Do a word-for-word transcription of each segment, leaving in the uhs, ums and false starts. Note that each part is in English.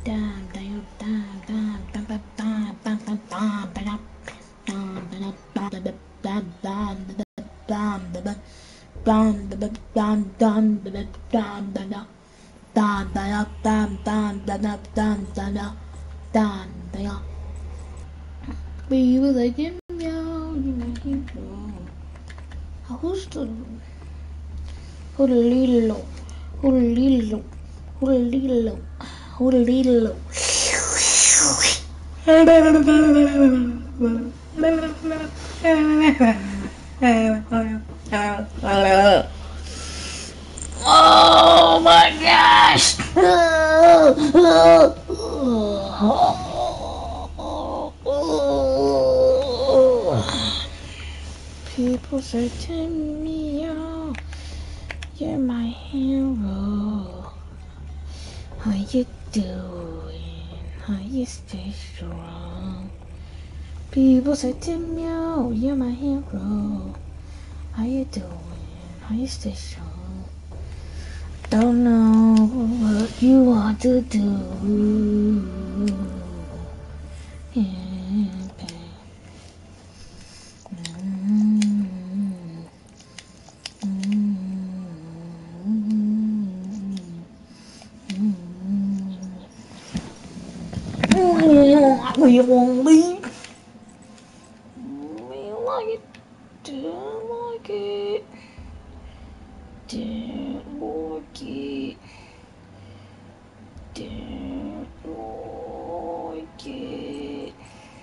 He was like, meow, you my hero. Who's the Hoodalilo, hoodalilo, hoodalilo, hoodalilo. Oh my gosh! People say to me, oh, you're my hero. How you doing? How you stay strong? People say to me, oh, you're my hero. How you doing? How you stay strong? Don't know what you want to do. Yeah, babe. Mm-hmm. Mm-hmm. We won't leave. We like it. Don't like it. Don't like it. Don't like it.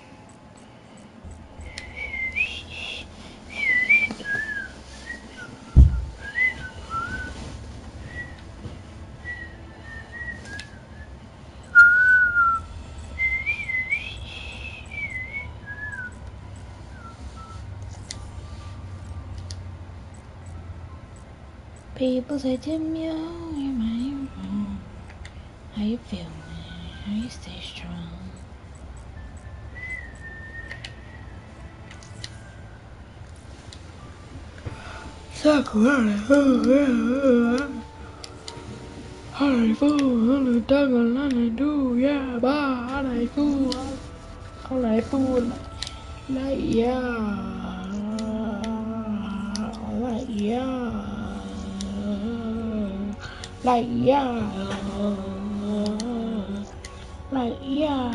People say to me, oh, you're my hero. How you feeling? How you stay strong? Sakura, honey fool, honey dog, honey do, yeah, bah, honey fool, honey fool, like yeah, like yeah, like yeah, like yeah,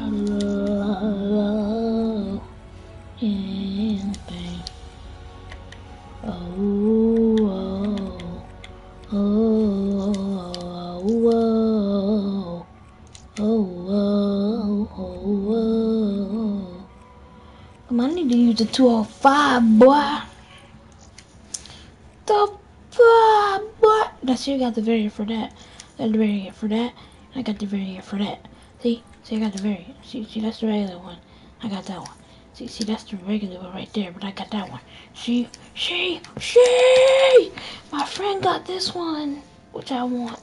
yeah, babe. Oh, oh, oh, oh, oh, oh, oh, oh. Come on, I need to use the two oh five, boy. The five, boy. That's you got the variant for that. I got the variant for that. I got the variant for that. See, see, I got the variant. See, see, that's the regular one. I got that one. See, see, that's the regular one right there, but I got that one. See, she, she, my friend got this one, which I want.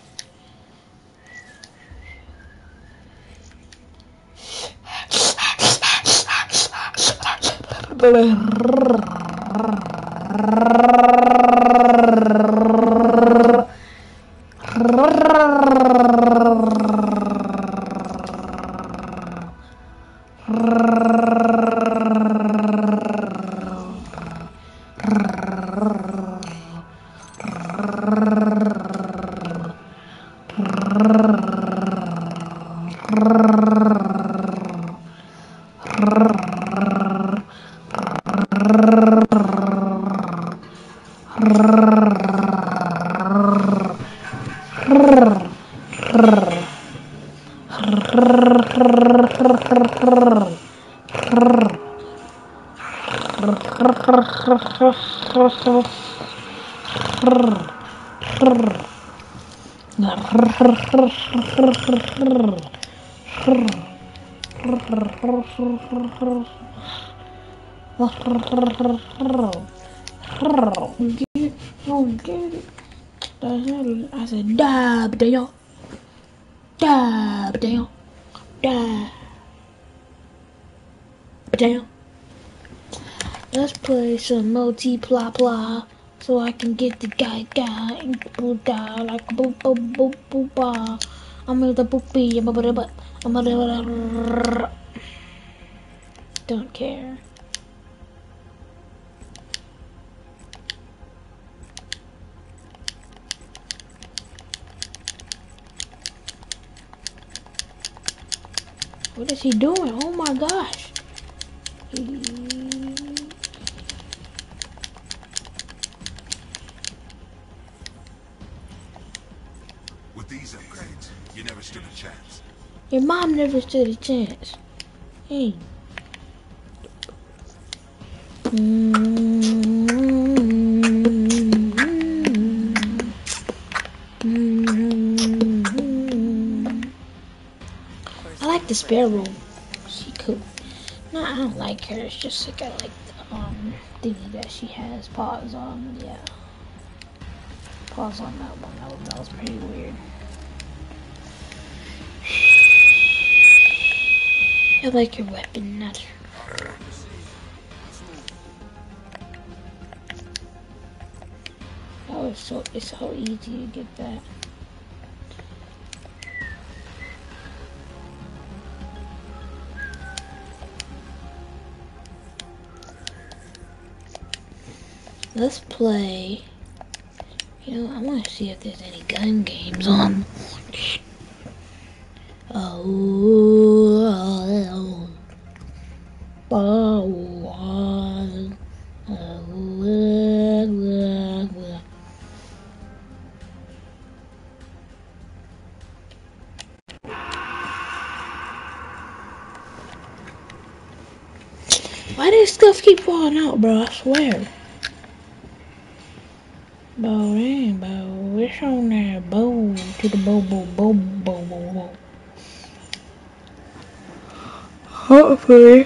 I said, dab, Dale. Dab, Dale. Dab. Dale. Let's play some multi-pla-pla so I can get the guy guy and boo guy like boo boo boo boo ba. I'm the poopy. I'm a I'm a don't care. What is he doing? Oh my gosh. He... With these upgrades, you never stood a chance. Your mom never stood a chance. Hey. I like the sparrow. She cool. No, I don't like her. It's just like I like the um thingy that she has paws on. Yeah, paws on that one. That was, that was pretty weird. I like your weapon, not. Oh, it's so it's so easy to get that. Let's play. You know, I want to see if there's any gun games on. Oh, oh, oh, oh, oh. Why does stuff keep falling out, bro? I swear. Bow, rainbow, it's on there. Bow to the bow, bow, bow, bow, bow, bow. Hopefully,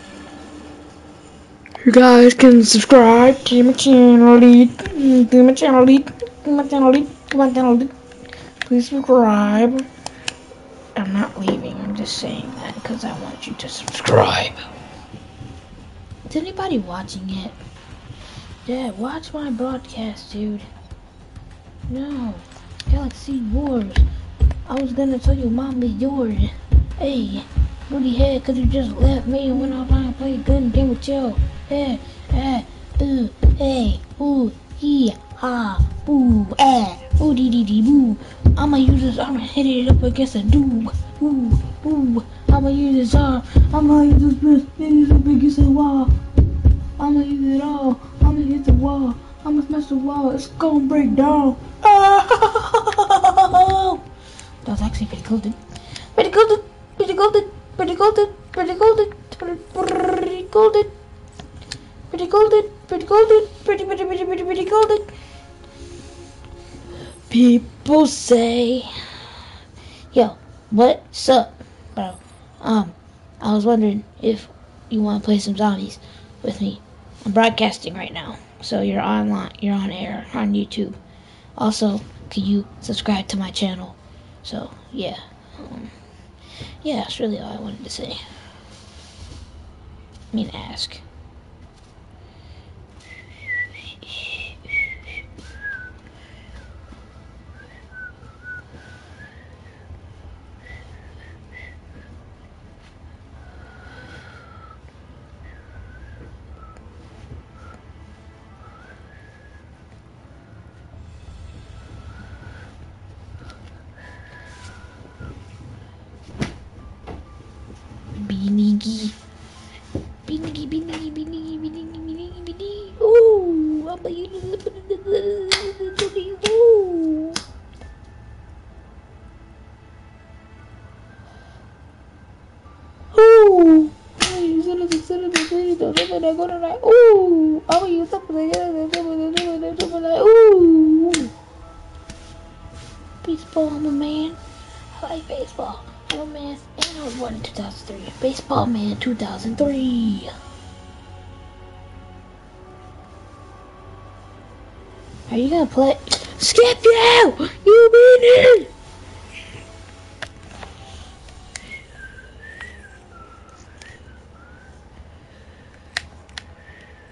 you guys can subscribe to my channel, to my channel, to my channel, to my channel. Please subscribe. I'm not leaving. I'm just saying that because I want you to subscribe. Is anybody watching it? Dad, watch my broadcast, dude. No. Galaxy Wars. I was gonna tell you mom is yours. Hey, booty head, cause you just left me and went offline and played a good game with you. Hey, hey, ooh, hey, ooh, yeah, ha, boo, ah, ooh, dee dee dee boo. I'ma use this arm and hit it up against a dude. Ooh, ooh, I'ma use this arm. I'ma use this bitch, hit it up against a wall. I'ma use it all. I'ma hit the wall. I'ma smash the wall. It's gonna break down. Oh! That was actually pretty cool, dude. Pretty cool, dude. Pretty cool, dude. Pretty cool, dude. Pretty cool, dude. Pretty cool, dude. Pretty cool, dude. Pretty cool, dude. Pretty, pretty, pretty, pretty, pretty cool, dude. People say, yo, what's up, bro? Um, I was wondering if you want to play some zombies with me. I'm broadcasting right now, so you're online, you're on air on YouTube. Also, can you subscribe to my channel? So yeah, um, yeah, that's really all I wanted to say. I mean, ask. Binigi. Binigi, binigi, binigi, binigi, binigi, binigi. Ooh, I'm a Ooh. Ooh. Ooh, I'm a use up Ooh. Baseball, I'm a man. I like baseball. I'm a man. And I was born in two thousand three. Baseball man two thousand three. Are you gonna play? Skip you! You mean it!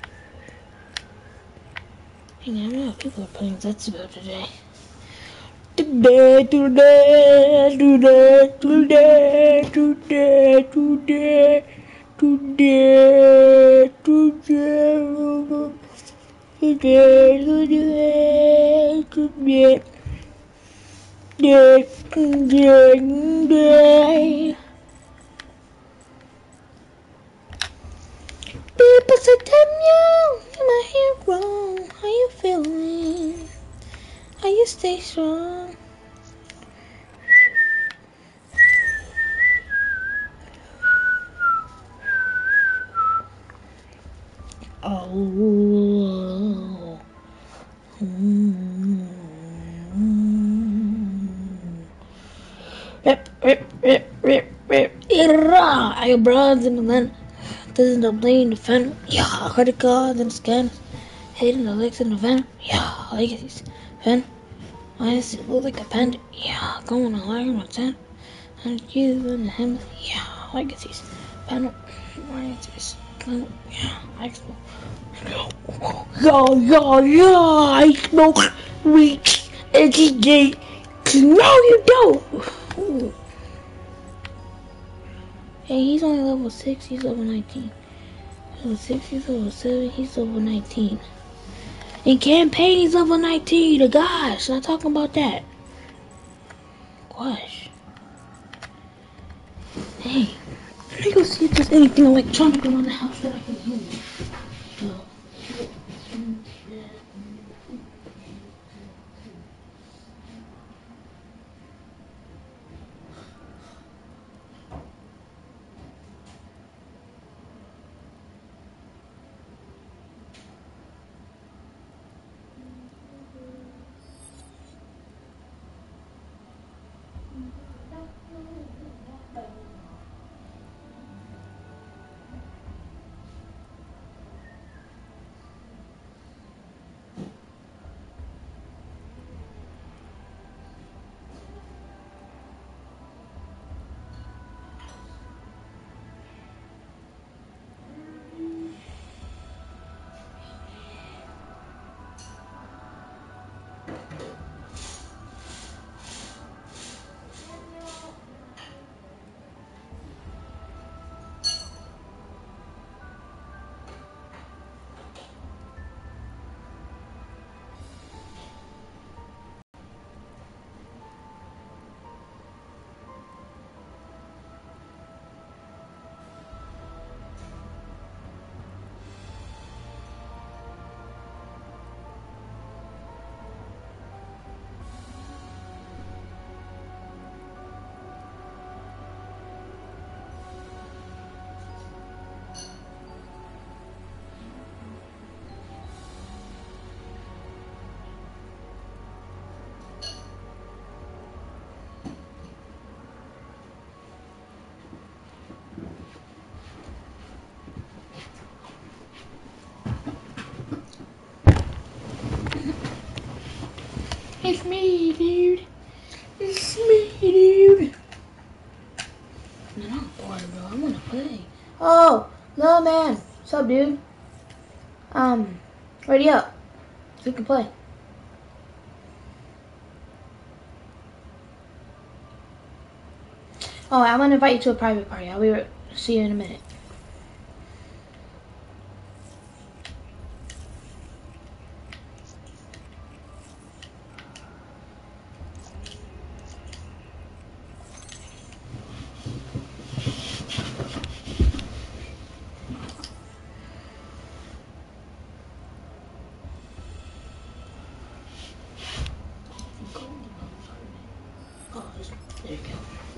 Hang on, I know people are playing Zetsubo today. Today, today, today, today, today, today, today, today, today, today, today, today, today. People say, damn you, you're my hero. How you feeling? How you stay strong? Oh. Mm. Rip, rip, rip, rip, rip. Irra! I brought them and then doesn't the blame the fan. Yeah, credit cards and scans. Hitting the legs in the van. Yeah, legacies. Fan. Why does it look like a pen? Yeah, going along with ten. And you and him. Yeah, legacies. Fan. Why is this? Yeah, I smoke. Yo, yo, yo, I smoke weed every day. No, you don't. Ooh. Hey, he's only level six, he's level nineteen. Level six, he's level seven, he's level nineteen. In campaign, he's level nineteen. The gosh, not talking about that. Gosh. Hey, let me go see if there's anything electronic around the house that I can use. So. It's me, dude. It's me, dude. Man, I'm bored, bro. I wanna play. Oh, no, man. What's up, dude? Um, ready up. We can play. Oh, I'm gonna invite you to a private party. I'll be right. See you in a minute. Oh, there you go.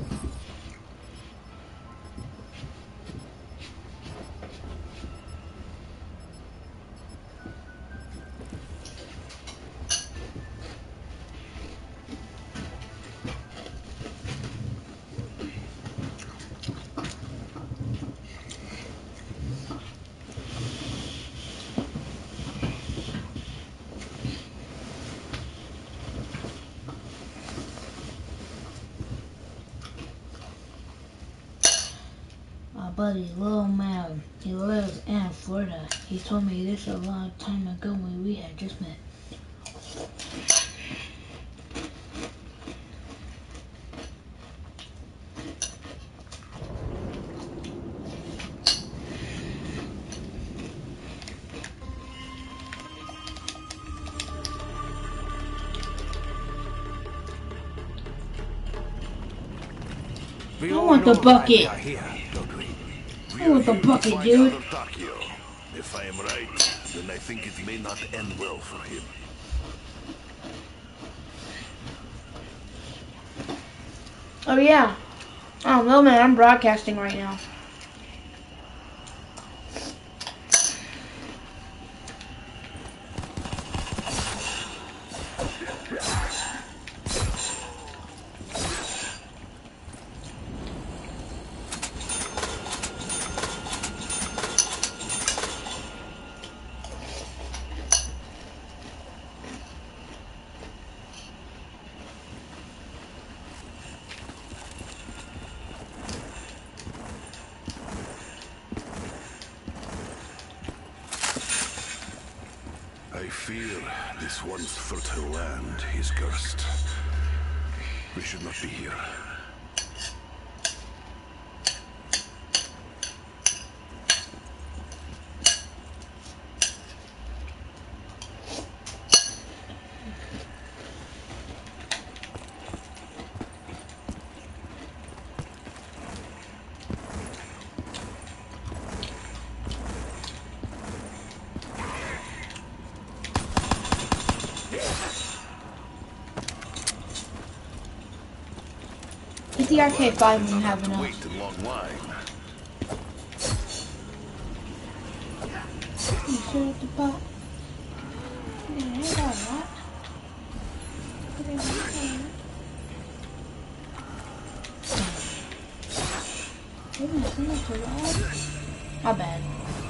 Buddy Lil Man, he lives in Florida. He told me this a long time ago when we had just met. We I all want the know why bucket. we are here, don't we? I want the bucket, dude. Takio. If I am right, then I think it may not end well for him. Oh yeah. Oh no, man, I'm broadcasting right now. I fear this once fertile land is cursed. We should not be here. Get the R K five when you have To enough. wait in long line. You sure at the butt? Yeah, I got that. Okay, okay. Maybe it's not too loud. My bad.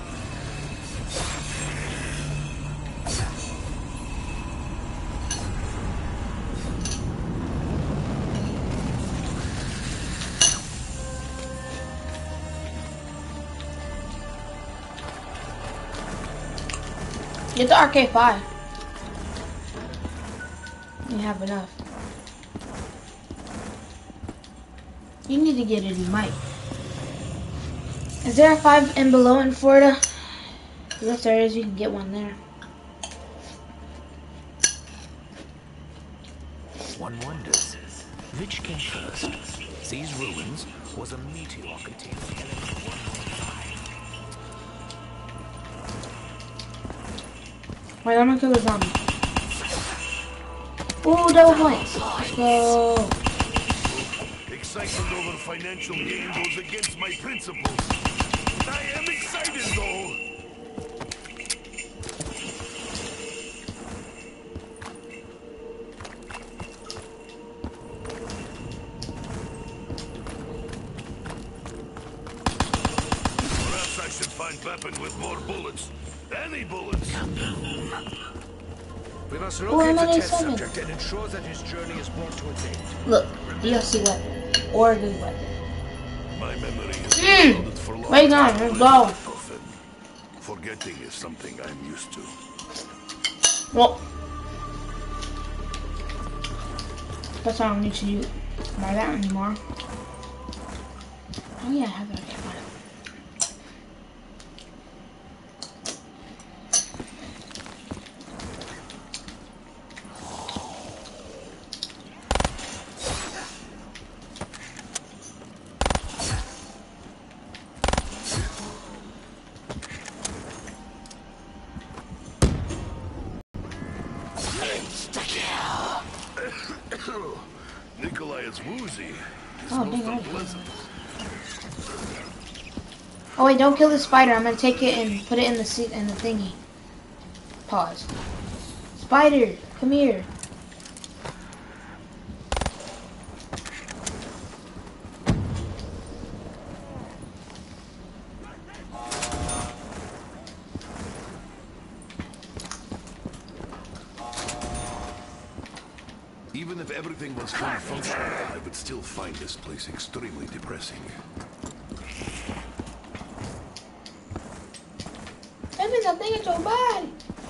Get the R K five. You have enough. You need to get it, you might. Is there a five and below in Florida? Because if there is, you can get one there. One wonders, which came first? These ruins was a meteor containing element one one five. Wait, I'm gonna kill the zombie. Ooh, double points. Let's go. Excitement over financial gain goes against my principles. I am excited though. Perhaps I should find weapon with more bullets. Any bullets. We must Oh, locate the another test summon. subject and ensure that his journey is brought to its end. Look, D L C weapon. Or a good weapon. My memory is Mm. clouded for long. Wait on, let's go. Often. Forgetting is something I'm used to. Well, that's why I don't need to do buy that anymore. Oh yeah, I have that. Okay, fine. Nikolai is woozy. It's Oh, most dang, I- unpleasant. Oh wait, don't kill the spider. I'm gonna take it and put it in the seat in the thingy. Pause. Spider, come here. Even if everything was fully functional, I would still find this place extremely depressing. That means I'm thinking so bad.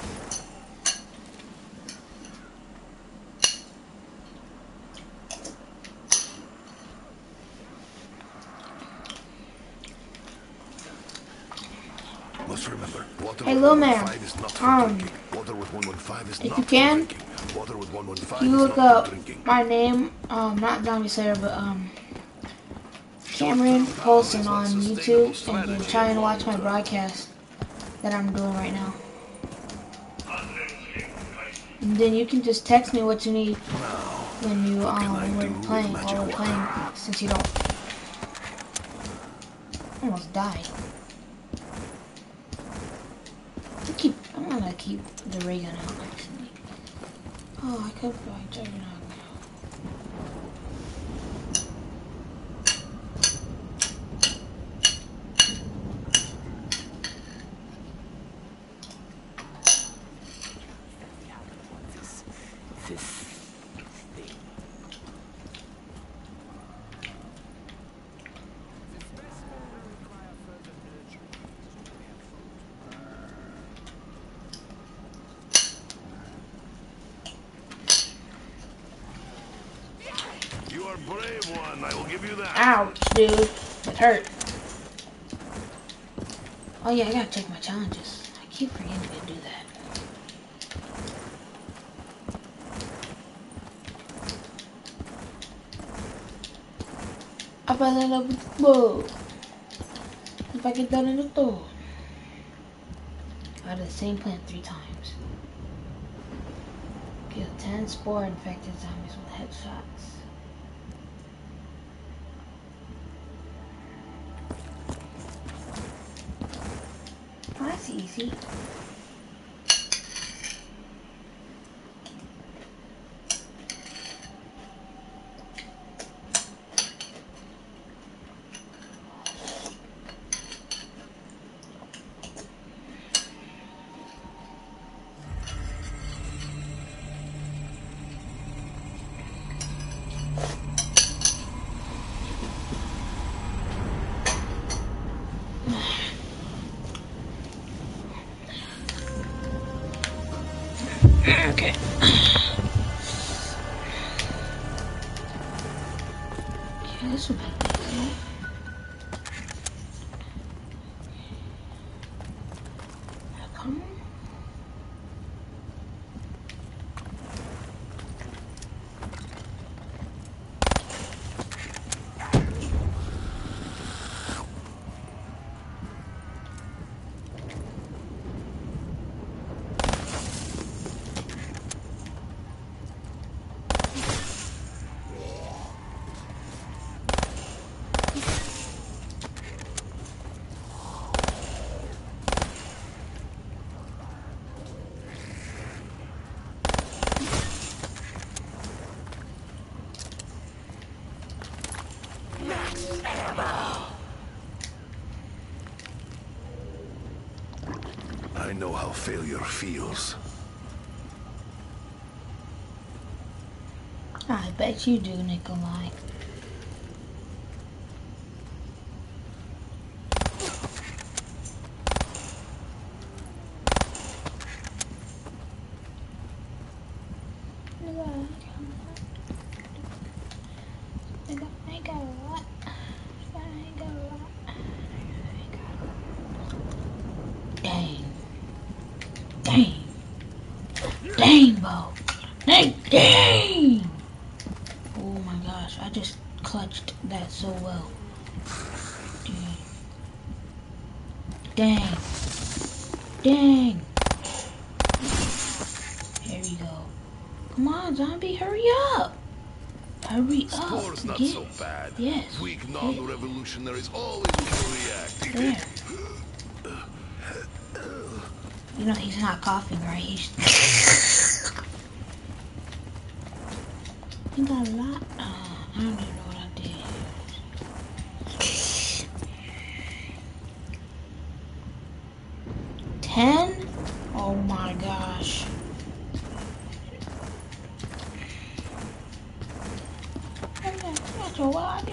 Must remember, water Hey, with little one man, one five is not for um, drinking. Water with one one five is if not you for can, drinking. Water with one one five you is look not up for drinking. my name, um, not Zombie Slayer, but um, Cameron Paulson on YouTube, and then try and watch my broadcast that I'm doing right now. And then you can just text me what you need when you um when we're playing while we're playing, since you don't. I almost died. I keep I'm gonna keep the ray gun out actually. Oh, I could probably turn it on now. You are a brave one, I will give you that. Ouch, dude. It hurt. Oh yeah, I gotta check my challenges. I keep forgetting to do that. Apa na bo? If I get done in the door. I do the same plant three times. Kill ten spore infected zombies with headshots. Oh, that's easy. Okay. Okay, this will be easy. Come on. I know how failure feels. I bet you do, Nikolai. Dang. Dang. Dang, Bo. Dang, dang. Oh my gosh, I just clutched that so well. Dang. Dang. Dang. Here we go. Come on, zombie, hurry up. Hurry up. Spore's not yes. so bad. Yes. Weak non-revolutionaries always overreact. There. You know he's not coughing, right? He's. He got a lot. Uh, I don't even know what I did. Ten? Oh my gosh. That's a lot.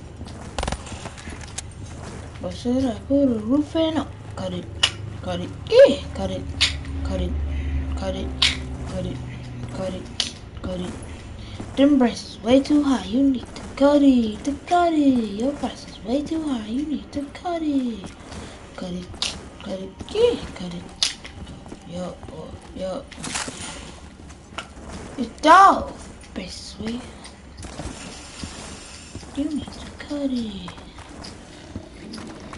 But should I put a roof in? Oh, cut it. Cut it. Yeah, cut it. Cut it. Cut it. Cut it. Cut it. Cut it. Them breasts is way too high. You need to cut it. To cut it. Your breast is way too high. You need to cut it. Cut it. Cut it. Yeah, cut it. Yup. Oh, yup. It's dog. Breast is way. You need to cut it.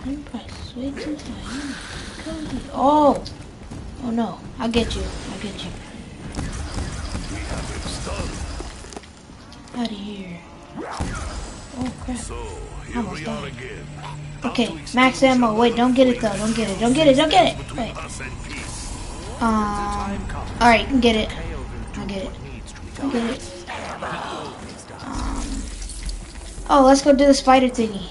I'm pressed way too high. Oh! Oh no. I get you. I get you. We have him stunned. Out of here. Oh crap. So, here Almost we are died. again. Okay, max ammo. Wait, don't get it though. Don't get it. Don't get it. Don't get it. Wait. Us and peace. Um. Alright, you can get it. I'll get it. I'll get it. Um. Oh, let's go do the spider thingy.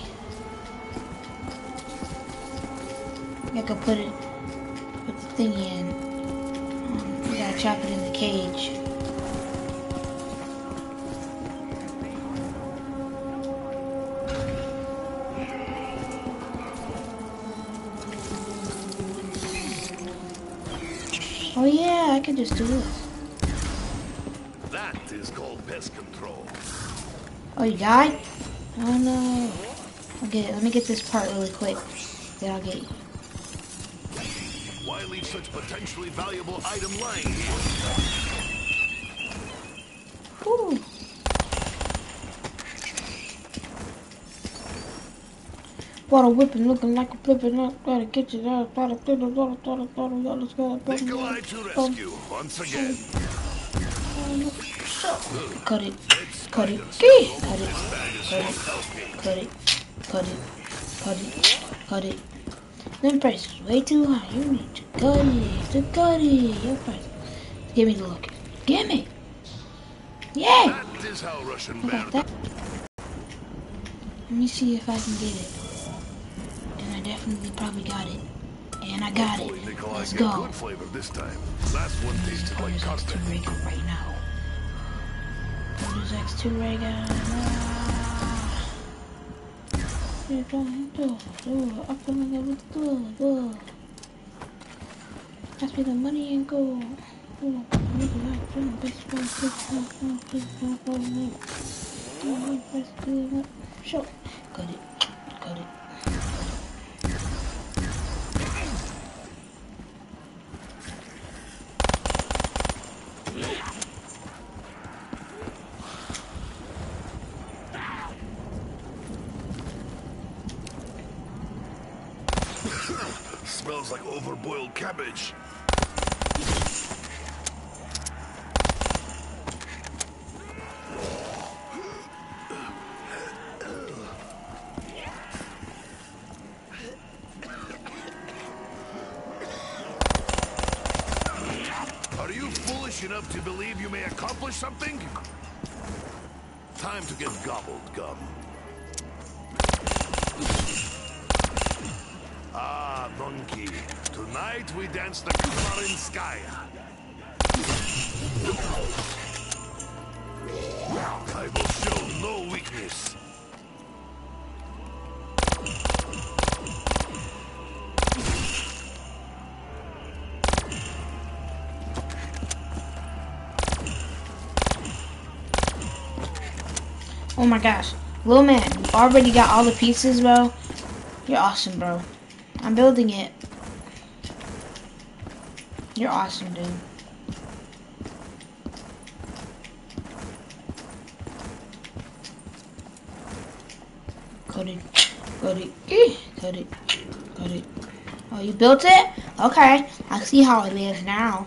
I can put it. Put the thingy in. Um, we gotta chop it in the cage. Oh yeah, I can just do this. That is called pest control. Oh, you died? Oh no. I'll get it. Let me get this part really quick. Then I'll get you. Why leave such potentially valuable item lying here? Whew. Water whipping, looking like a flipping up. Gotta get you there. Gotta get it. Gotta, gotta, gotta, gotta, gotta, Nikolai to rescue once again. Cut it. Cut it. Gee. Cut it. Cut it. Cut it. Cut it. Cut it. Cut it. Them prices way too high. You need to cut it. To cut it. Your price. Give me the look. Give me. Yeah. That is how Russian How about that? Let me see if I can get it. And I definitely probably got it. And I got it. Nikolai Let's get go. good flavor this time. Last one tasted What like is X two custard. ray gun right now? What is X two ray gun? Ah. You're trying to do it. I'm coming up with good. Good. Pass me the money and go. Oh, look at that. Oh, best friend, best friend, best friend, best friend. Oh, best friend. Sure. Got it. Got it. Smells like overboiled cabbage. Are you foolish enough to believe you may accomplish something? Time to get gobbled, gum. Ah, donkey. Tonight we dance the Kamarinskaya. I will show no weakness. Oh my gosh. Little man, you already got all the pieces, bro. You're awesome, bro. I'm building it. You're awesome, dude. Cut it. Cut it. Eh, Cut it. Cut it. Oh, you built it? Okay. I see how it is now.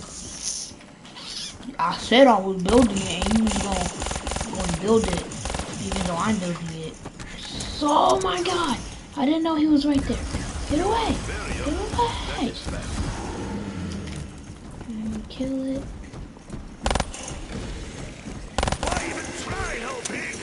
I said I was building it and you was gonna, gonna build it. Even though I'm building it. So, oh my god. I didn't know he was right there. Get away. Get away. And kill it. Why even try helping?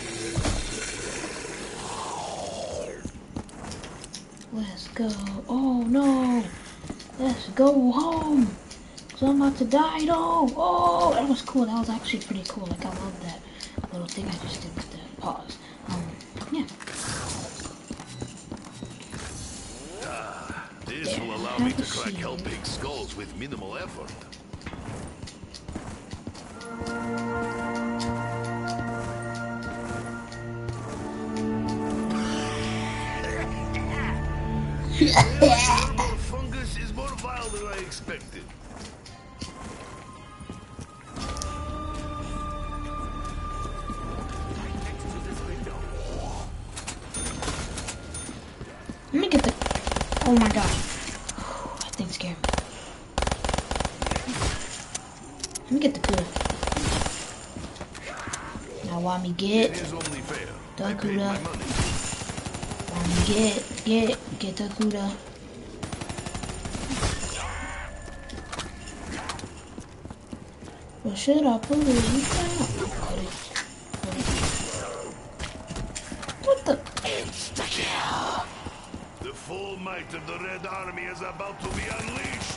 Let's go. Oh no. Let's go home. So I'm about to die though. Oh, that was cool. That was actually pretty cool. Like I love that little thing I just did with the pause. Um, yeah. This There, will allow have me a to crack seat. Hellpig skulls with minimal effort. More fungus is more vile than I expected. Let me get the Oh my god. That thing scared me. Let me get the Kuda. Now while me get It is only fair. the I paid Kuda. my money. While me get, get, get the Kuda. Well, should I put it down? Put it. Put it. What the? Insta-kill. The full might of the Red Army is about to be unleashed.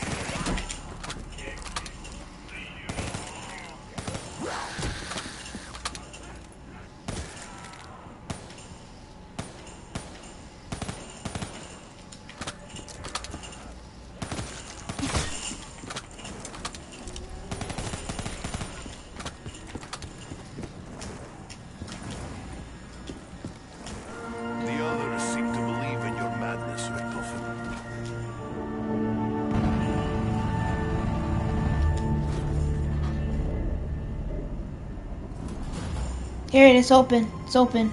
The others seem to believe in your madness, Richtofen. Here it is, open. It's open.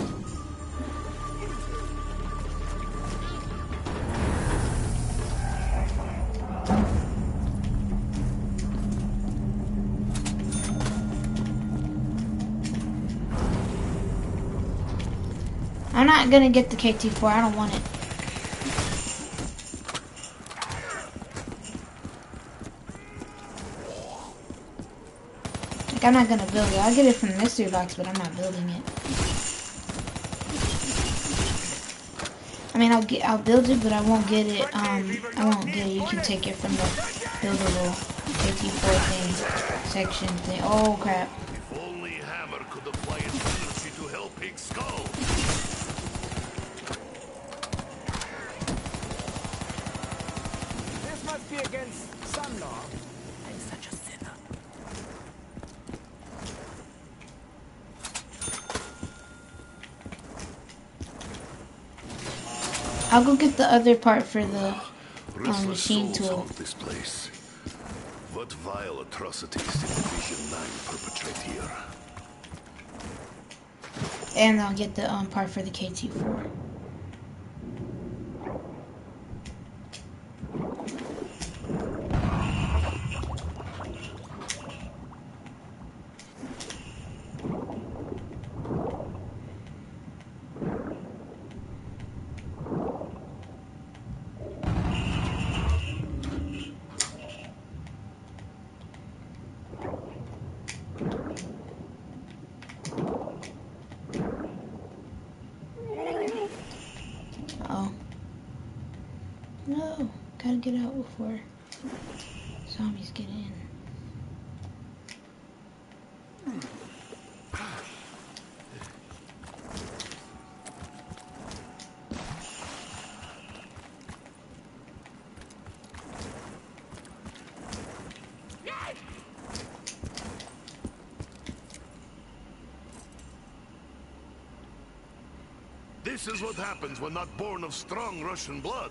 I'm not gonna get the K T four, I don't want it. Like, I'm not gonna build it. I'll get it from the mystery box, but I'm not building it. I mean, I'll get, I'll build it, but I won't get it. Um, I won't get it. You can take it from the buildable K T four thing, section thing. Oh crap! If only Hammer could apply its energy to help Big Skull. This must be against some law. I'm such a sinner. I'll go get the other part for the um, Restless machine souls tool, haunt this place. What vile atrocities did Division nine perpetrate here? and I'll get the um, part for the K T four. Oh. No. Gotta get out before zombies get in. This is what happens when not born of strong Russian blood.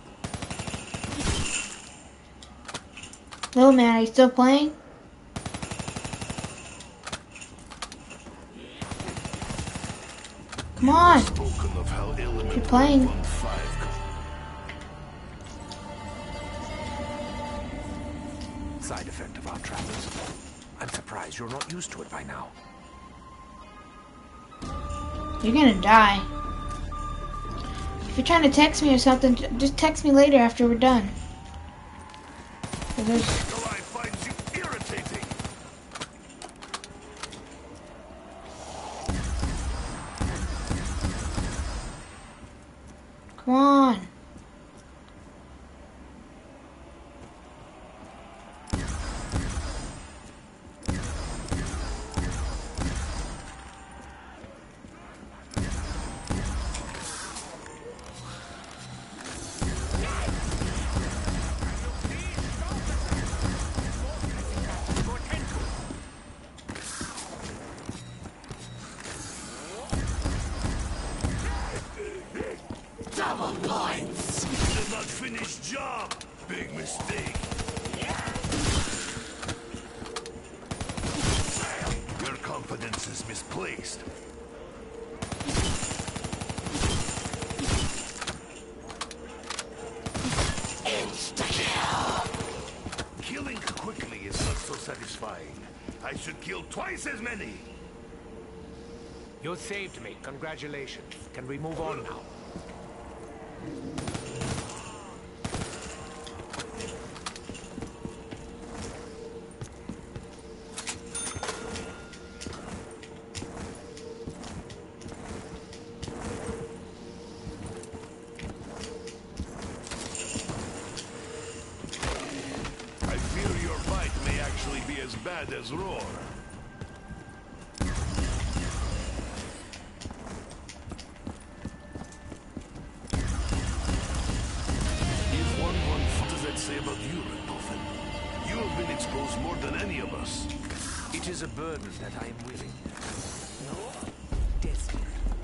Little man, are you still playing? Come on. Spoken of how element You're playing. one five Side effect of our travels. I'm surprised you're not used to it by now. You're gonna die. If you're trying to text me or something, j- just text me later after we're done. 'Cause there's- Nikolai finds you irritating. Come on. Double points. Did not finish job. Big mistake. Your confidence is misplaced. I should kill twice as many. You saved me. Congratulations. Can we move on now? I fear your bite may actually be as bad as roar. Say about you, Richthofen. You have been exposed more than any of us. It is a burden that I am willing. No, desperate.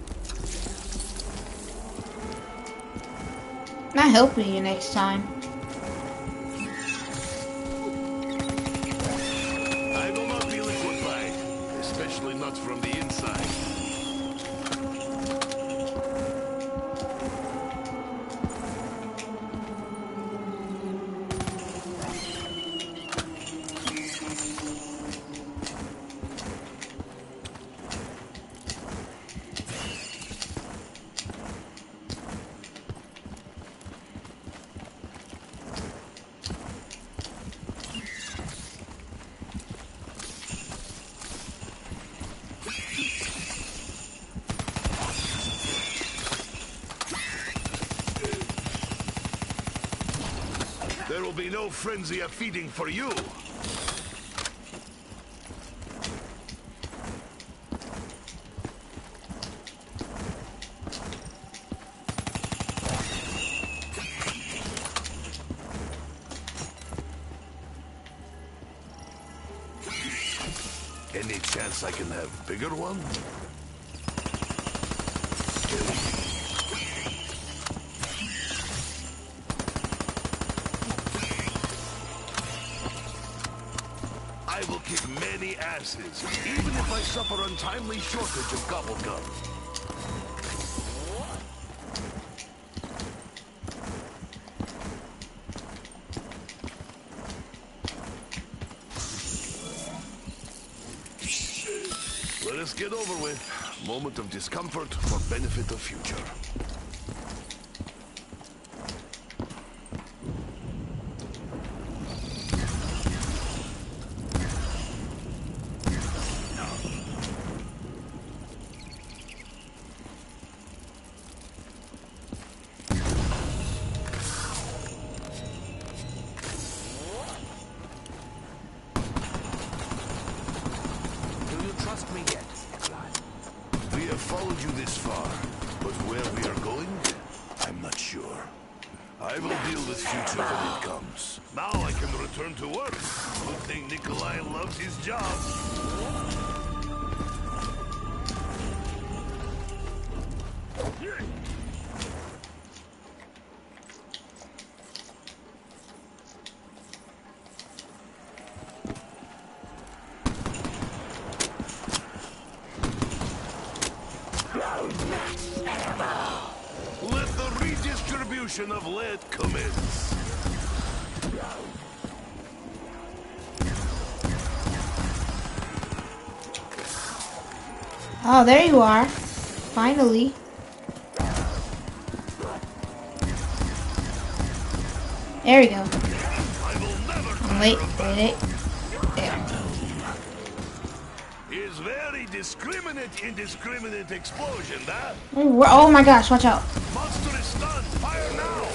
Not helping you next time. I will not be liquefied, especially not from the inside. There will be no frenzy of feeding for you. Any chance I can have bigger one? I will kick many asses, even if I suffer untimely shortage of gobblegum. Let us get over with. Moment of discomfort for benefit of future. Me yet, we have followed you this far, but where we are going, I'm not sure. I will deal with future when it comes. Now I can return to work. Good thing Nikolai loves his job. Let the redistribution of lead commence. Oh, there you are. Finally. There we go. I will never Oh, wait, wait, wait. There. Is very discriminate indiscriminate explosion, that? Oh my gosh, watch out. Monster is stunned. Fire now.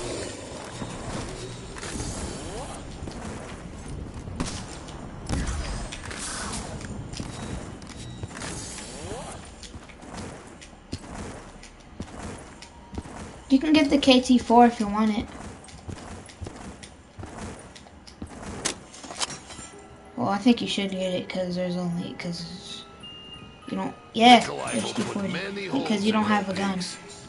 You can get the K T four if you want it. Well, I think you should get it because there's only because you don't. Yeah, H D forty because you don't have a gun.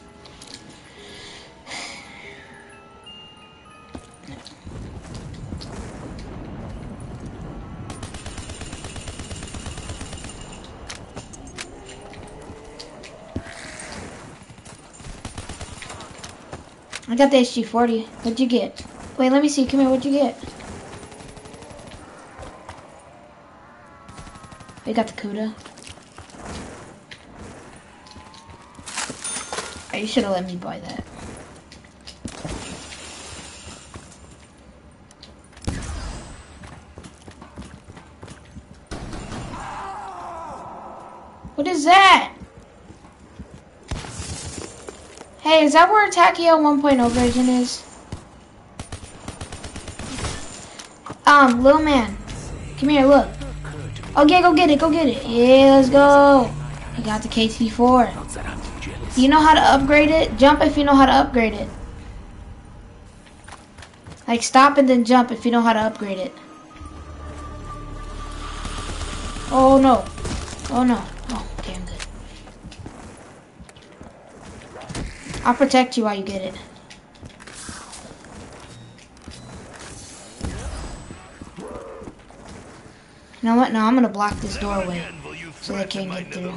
I got the H D forty. What'd you get? Wait, let me see. Come here. What'd you get? They got the Kuda. Oh, you should have let me buy that. What is that? Hey, is that where Takio one point oh version is? Um, little man. Come here, look. Okay, go get it, go get it. Yeah, let's go. You got the K T four. Do you know how to upgrade it? Jump if you know how to upgrade it. Like, stop and then jump if you know how to upgrade it. Oh, no. Oh, no. Oh, okay, I'm good. I'll protect you while you get it. You know what? No, I'm gonna block this doorway so they can't get through.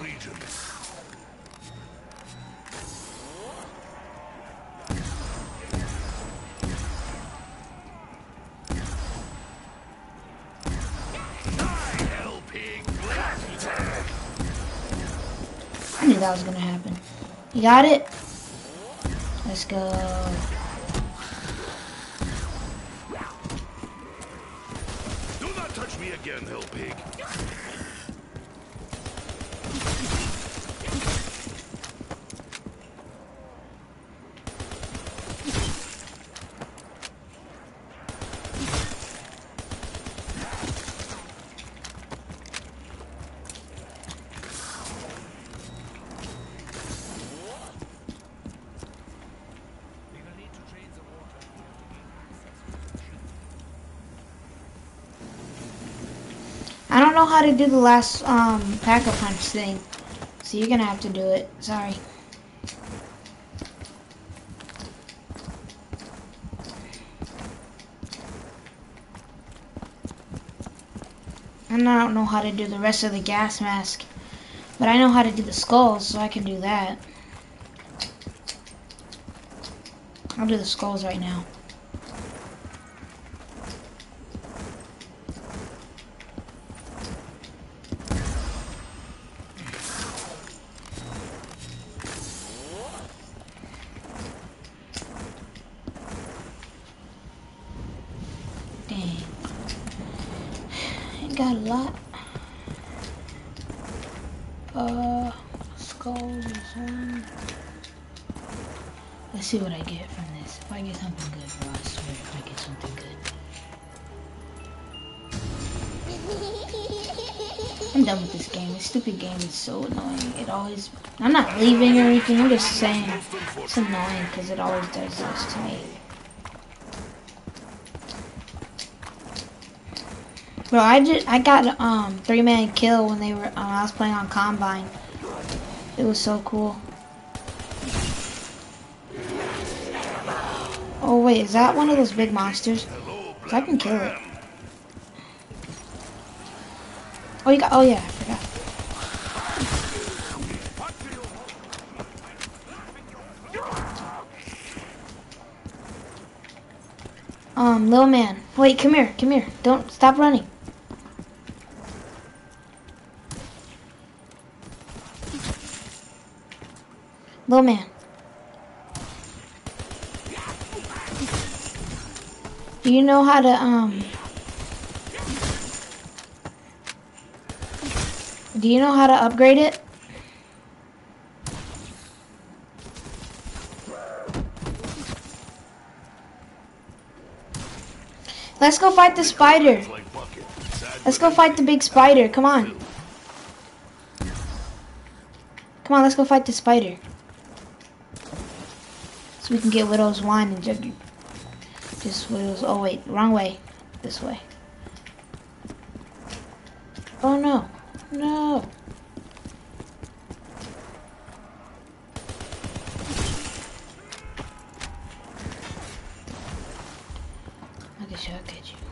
I knew that was gonna happen. You got it? Let's go. Do not touch me again, hell pig. I don't know how to do the last um, Pack-a-Punch thing, so you're gonna have to do it. Sorry. And I don't know how to do the rest of the gas mask, but I know how to do the skulls, so I can do that. I'll do the skulls right now. Got a lot. Uh, skulls is one. Let's see what I get from this. If I get something good, bro, I swear if I get something good. I'm done with this game. This stupid game is so annoying. It always... I'm not leaving or anything. I'm just saying it's annoying because it always does this to me. Bro, I just I got um three man kill when they were um, I was playing on Combine. It was so cool. Oh wait, is that one of those big monsters? 'Cause I can kill it. Oh you got oh yeah, I forgot. Um, little man. Wait, come here, come here. Don't stop running. Little man. Do you know how to, um... Do you know how to upgrade it? Let's go fight the spider. Let's go fight the big spider. Come on. Come on, let's go fight the spider. So we can get Widow's wine and jug. Just Widow's. Oh wait, wrong way. This way. Oh no, no. Look at you, I'll get you.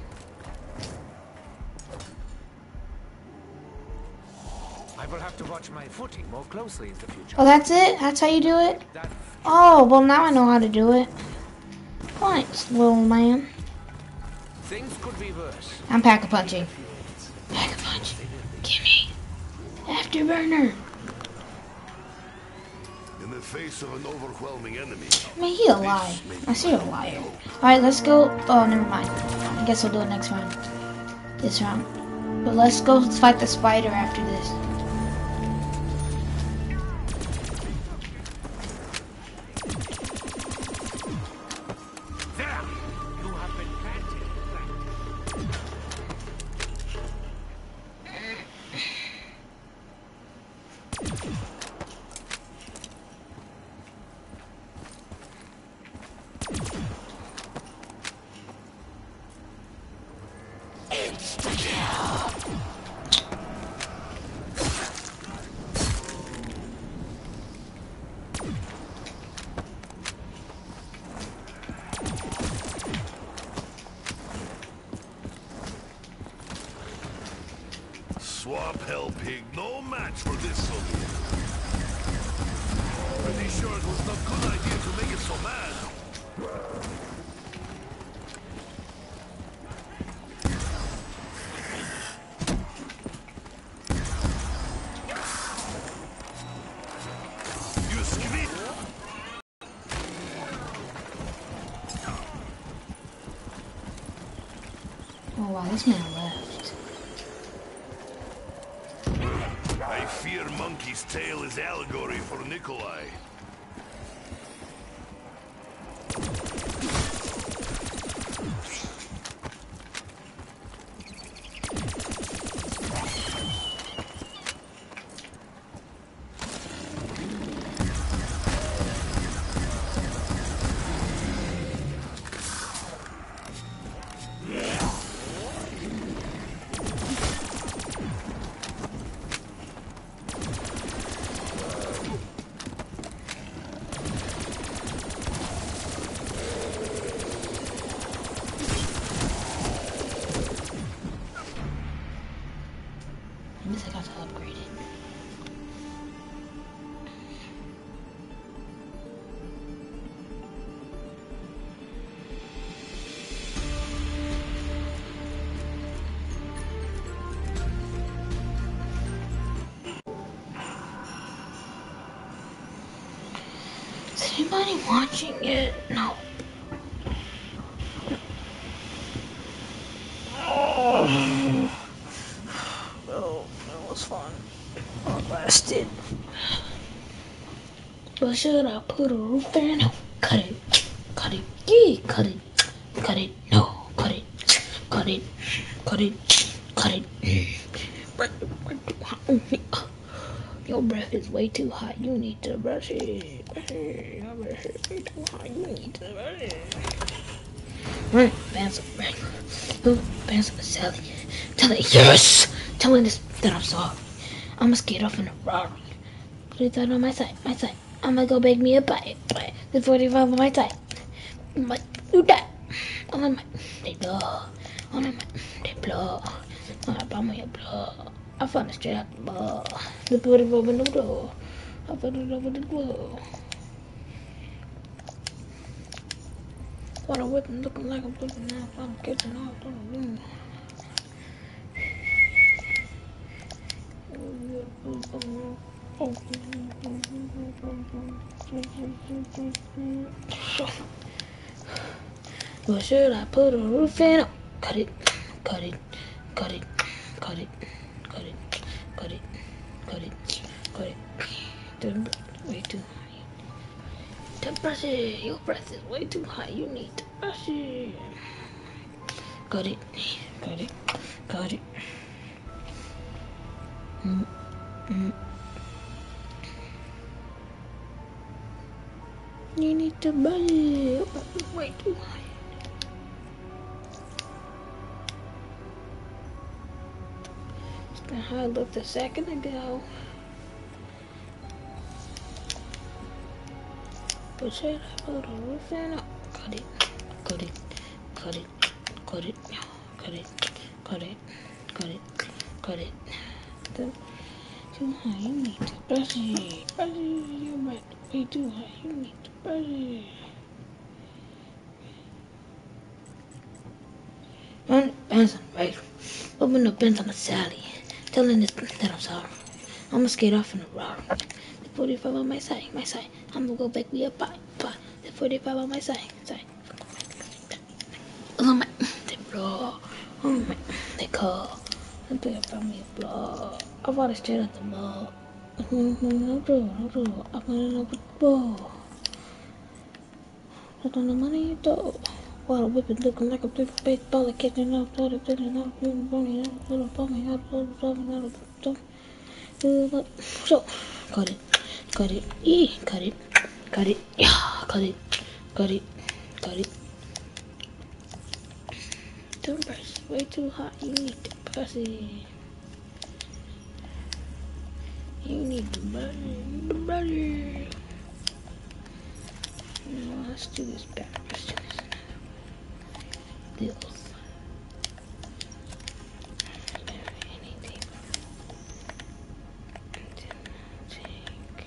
I will have to watch my footing more closely in the future. Oh, that's it? That's how you do it? Oh, well now I know how to do it. Thanks, little man. Things could be worse. I'm pack-a-punching. Pack-a-punch. Gimme. Afterburner. In the face of an overwhelming enemy, I mean, he a lie. I see a liar. Alright, let's go. Oh, never mind. I guess we'll do it next round. This round. But let's go fight the spider after this. There! You have been planted. Swamp Hell Pig, no match for this soldier. Pretty sure it was not a good idea to make it so mad. You skip. Oh wow, this man left. I fear Monkey's tail is allegory for Nikolai. At least I got to upgrade it. Is anybody watching it? No. Oh, oh that was fun. Oh, it lasted. But should I put a roof there? No. Cut it. Cut it. Yeah, cut it. Cut it. No. Cut it. Cut it. Cut it. Cut it. Your breath is way too hot. You need to brush it. Your breath is way too hot. You need to brush it. Run, Vance, run. Who? Vance, Sally. Tell it yes. Tell him this that I'm sorry. I'm gonna skate off in a Rari. Put it down on my side. My side. I'm gonna go beg me a bite. The forty-five on my side. But do that. On my they blow. On my they blow. On my bum they blow. I found it straight out the ball. The forty-five in the door. I found it over the door. What a whip looking like I'm looking now. I'm catching off. Well, should I put a roof in it? Cut it, cut it, cut it, cut it, cut it, cut it, cut it, cut it. The way too high. To brush it. Your breath is way too high. You need to brush it. Got it. Got it. Got it. Mm, mm. You need to brush it. Your breath is way too high. That's how I looked a second ago. But should I put a roof in it? Cut it, cut it, cut it, cut it, cut it, cut it, cut it, cut it. The, too high, you need to brush it. Brush it, you're right. Way too high, you need to brush it. Run, Benson, right? Open up Benson to Sally. Telling this that I'm sorry. I'ma skate off in the rock. The forty-five on my side, my side. I'ma go back me up, bye, bye. The forty-five on my side, side. Oh my, they blow. Oh my, they call. The forty-five me blow. I bought it straight out the mall. No, no, no, no, I'm gonna know the ball. I don't know money, though. While whipping, looking like a big baseball, catching up, started filling up, doing funny, little funny, up, little something, little something. So, cut it, cut it, e, cut it, cut it, yeah, cut it, cut it, cut it. Don't press way too hot, you need to press it. You need the butter, the butter. No, let's do this back. Let's do this another way. This. Anything. And then I'll take.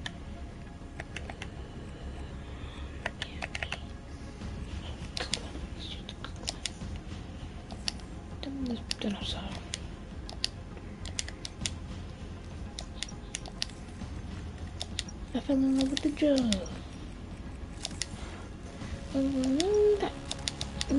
Then let's put that outside. I fell in love with the jug. That. Mm.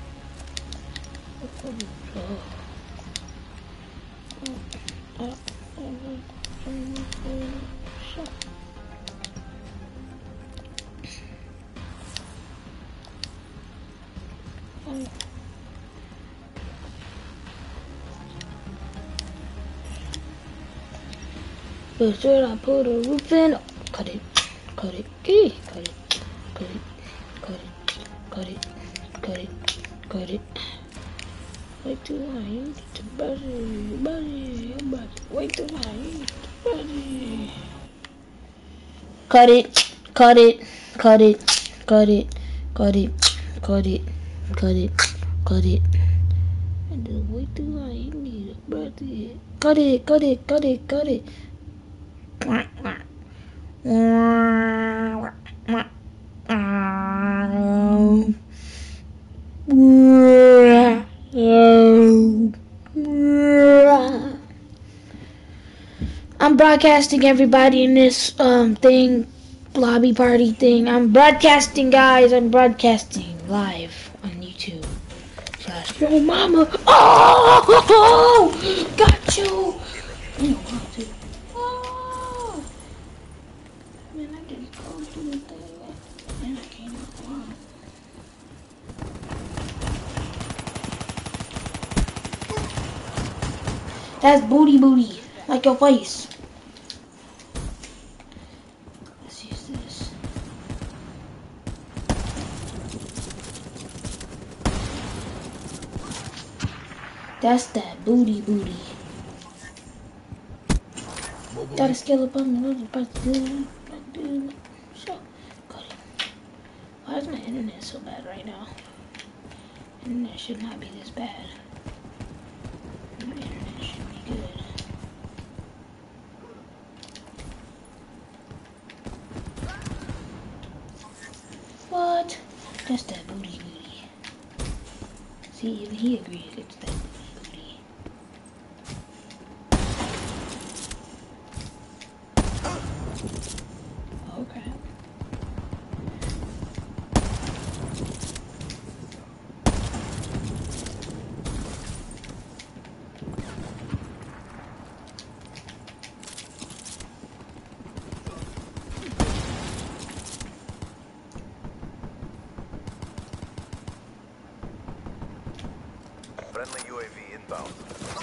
But should I put a roof in? Cut it, cut it, eh, cut it, cut it, cut it, cut it, cut it, cut it. Way too high, you need to brush it, brush it, brush it. Way too high, you need to brush it. Cut it, cut it, cut it, cut it, cut it, cut it, cut it, cut it. And then way too high, you need to brush it. Cut it, cut it, cut it, cut it. I'm broadcasting everybody in this um thing, lobby party thing. I'm broadcasting, guys. I'm broadcasting live on YouTube. Slash yo mama. Oh, got you. You don't want to. Oh, man, I just go through the thing, and I can't even run. That's booty booty, like your face. Let's use this. That's that booty booty. Gotta scale up on the about to do do so got it. Why is my internet so bad right now? Internet should not be this bad. My internet should be good. What? That's that booty booty. See, even he agrees it's that booty. Okay. Friendly U A V inbound.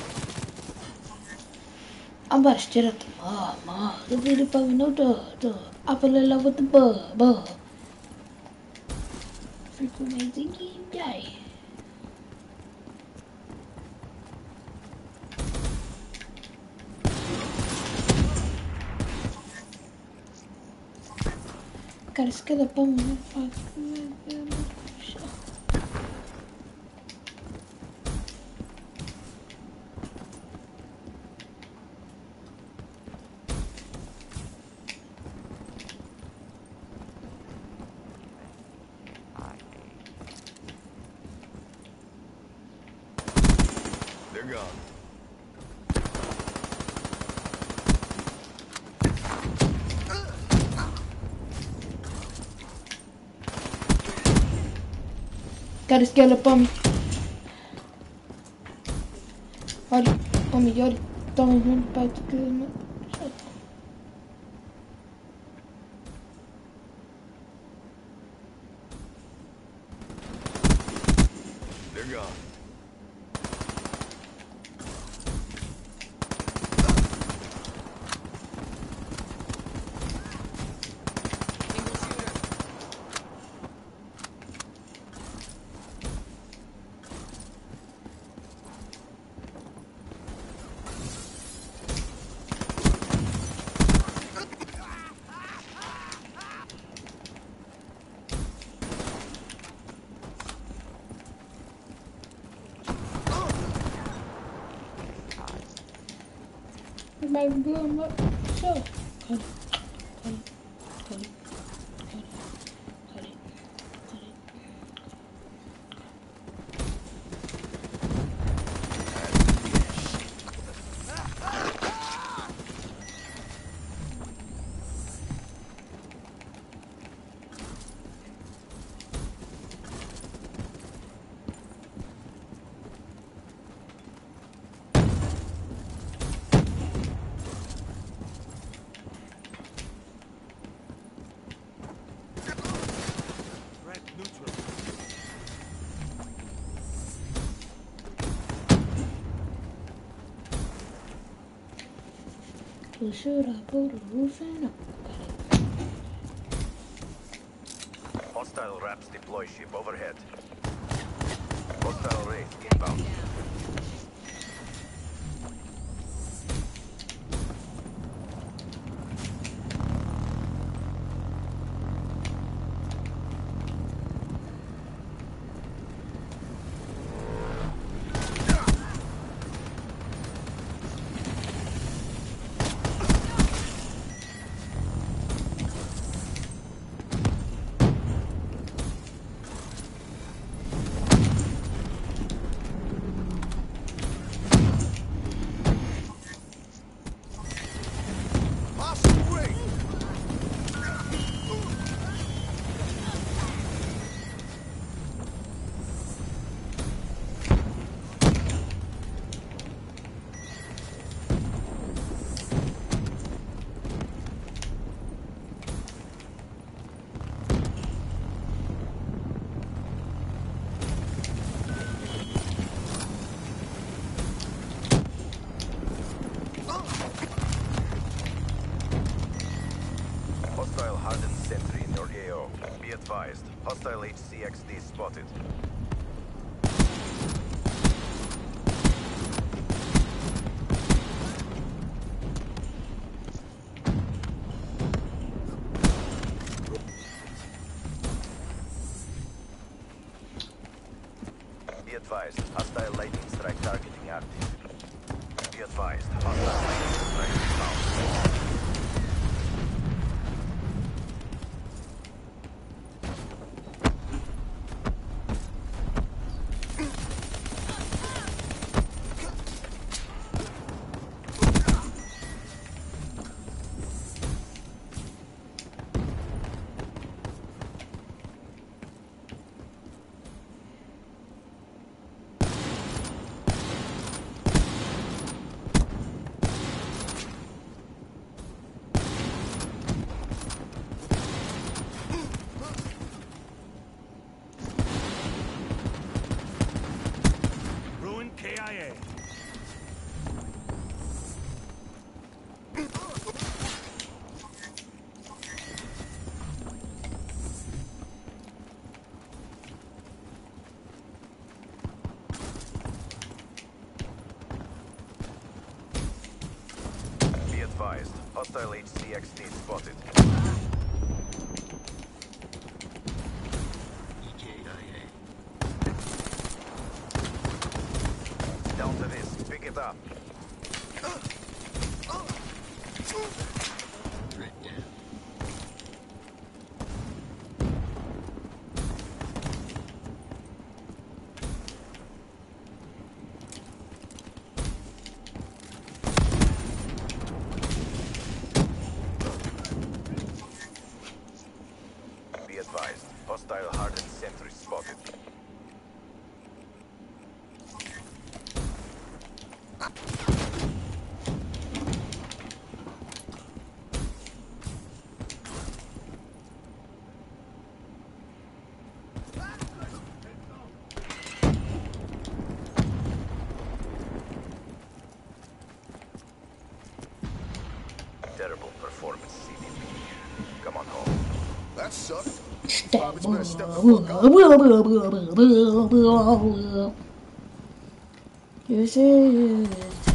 I'm about to straight up the mud, mud. The video fucking no duh, duh. I fell in love with the bug, bug. Freaking amazing guy. Gotta skill up on my fucking. They're gone. Got a scale up on me. Olha, oh me, olha. Estão vendo para tu que... They're gone. Vai blow him up. So, cut it, cut it, cut it, cut it, cut it, cut it. So should I put a roof in up? Hostile RAPS deploy ship overhead. Hostile raid inbound. Hostile hardened sentry in your A O. Be advised, hostile H C X D spotted. Be advised, hostile lightning strike targeting active. Be advised, hostile lightning strike found. K I A. Be advised, hostile H C X D spotted. Down to this, pick it up. Be advised, hostile hardened sentry spotted. That sucked. Step. Roberts better step the fuck up. This is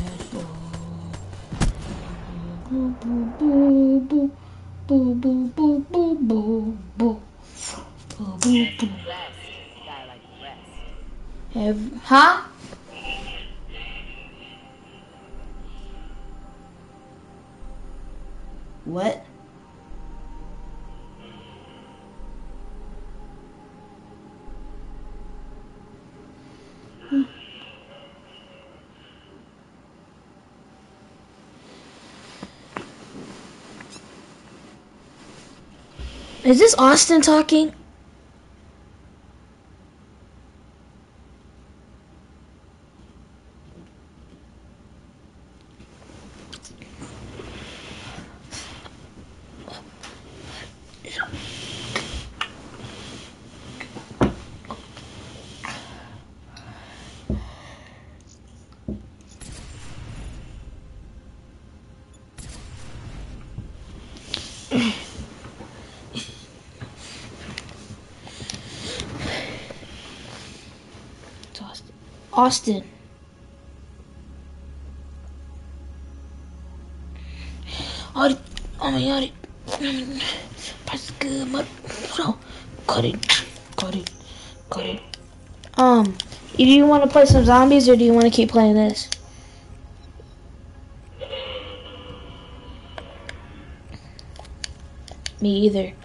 boo boo boo boo boo boo boo boo boo boo boo boo. Gotta like rest. Have, huh? What? Hmm. Is this Austin talking? It's Austin. Austin. Audit. Oh my god. That's good. But so cut it. Cut it. Cut it. Um, do you want to play some zombies or do you want to keep playing this? Me either.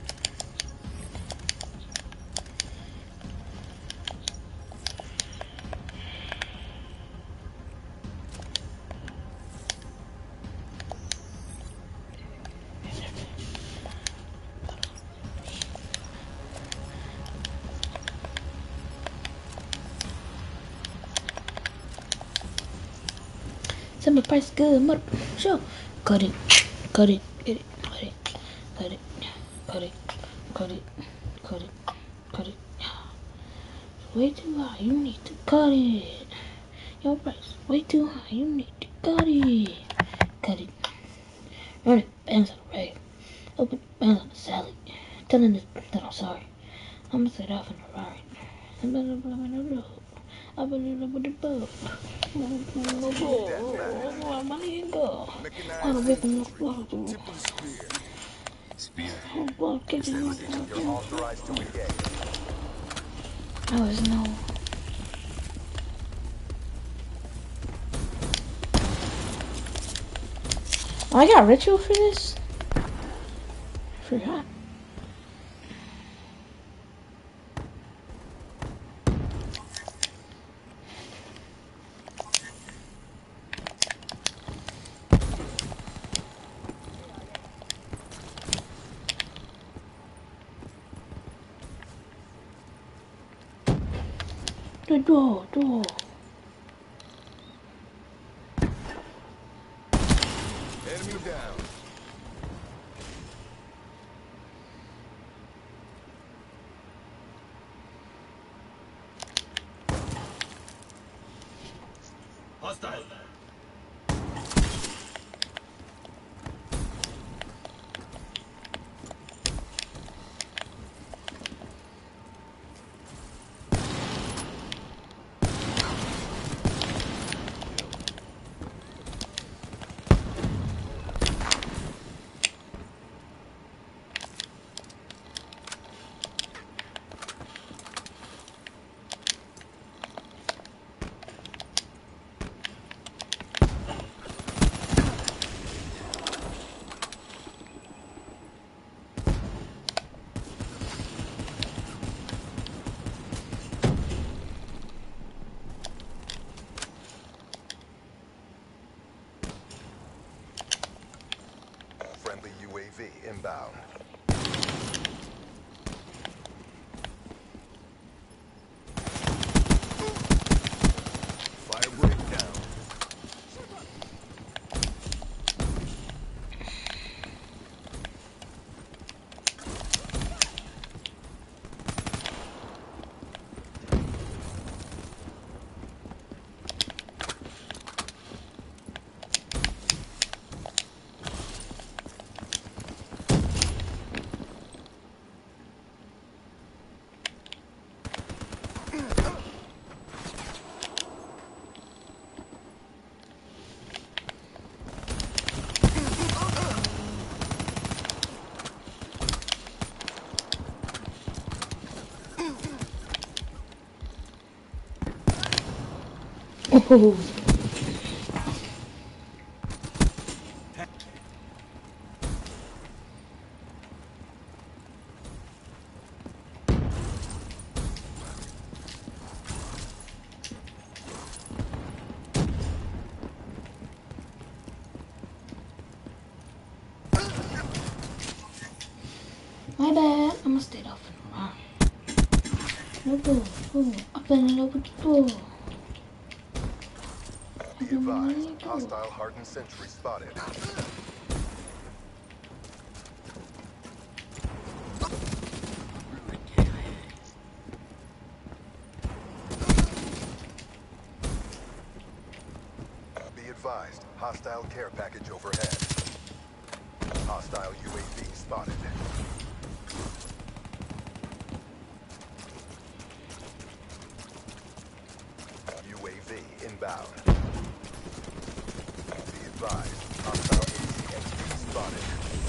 Summer price good, mother. Sure. Cut it. Cut it. Get it. Cut it. Cut it. Cut it. Cut it. Cut it. Cut it. Way too high. You need to cut it. Your price way too high. You need to cut it. Cut it. Run it. Bands on the rag. Open bands on the salad. Telling this that I'm sorry. I'm gonna set off in the Rari. I'm gonna blow in the road. I'm gonna with the boat. I'm gonna go. I'm gonna whip him up. Spear. I'm gonna kick him up. You're authorized to engage. I was no. Oh, I got ritual for this? Forgot. The door, door. Enemy down. Hostile. Friendly U A V inbound. Fire break down. Oh. My bad. I'm gonna stay off and around. Oh, oh, open it over the door. Be advised, hostile hardened sentry spotted. Be advised, hostile care package overhead. Hostile U A V spotted. U A V inbound. Be advised, hostile A C X D spotted.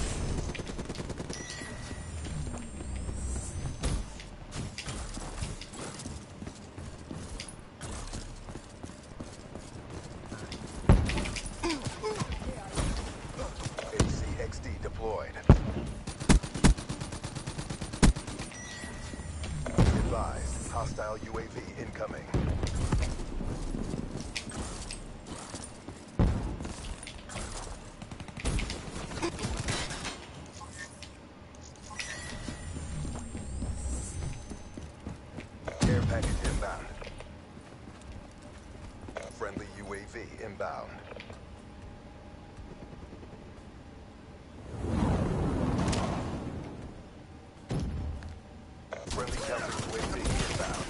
A C X D deployed. Be advised, hostile U A V incoming. Care package inbound. Friendly U A V inbound. Friendly counter U A V inbound.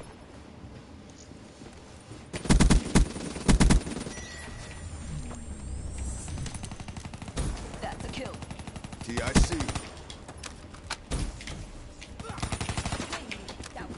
That's a kill. T I C. Down.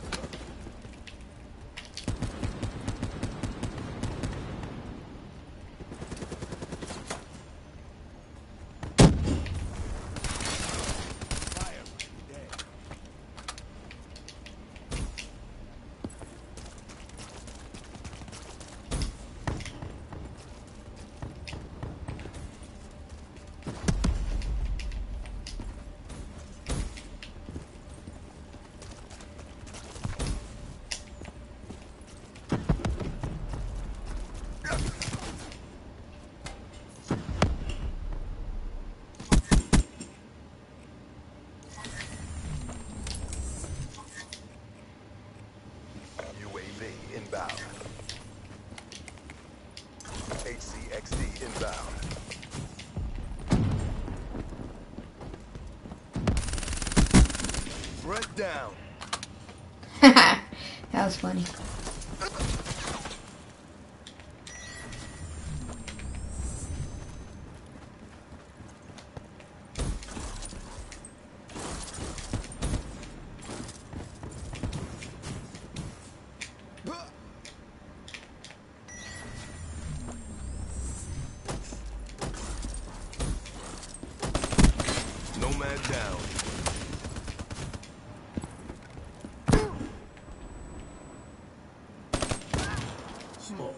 U A V inbound. H C X D inbound. Threat down. That was funny. Nomad down. Smoke.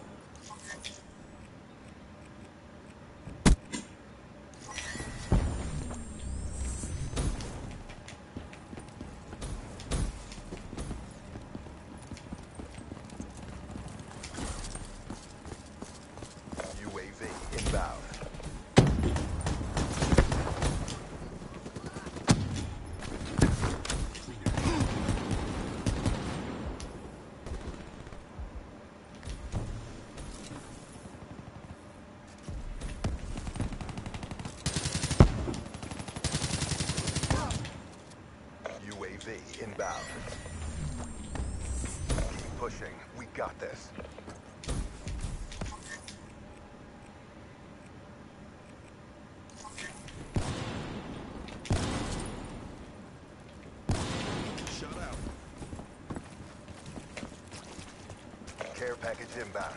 U A V inbound. U A V inbound. Keep pushing. We got this. Shut out. Care package inbound.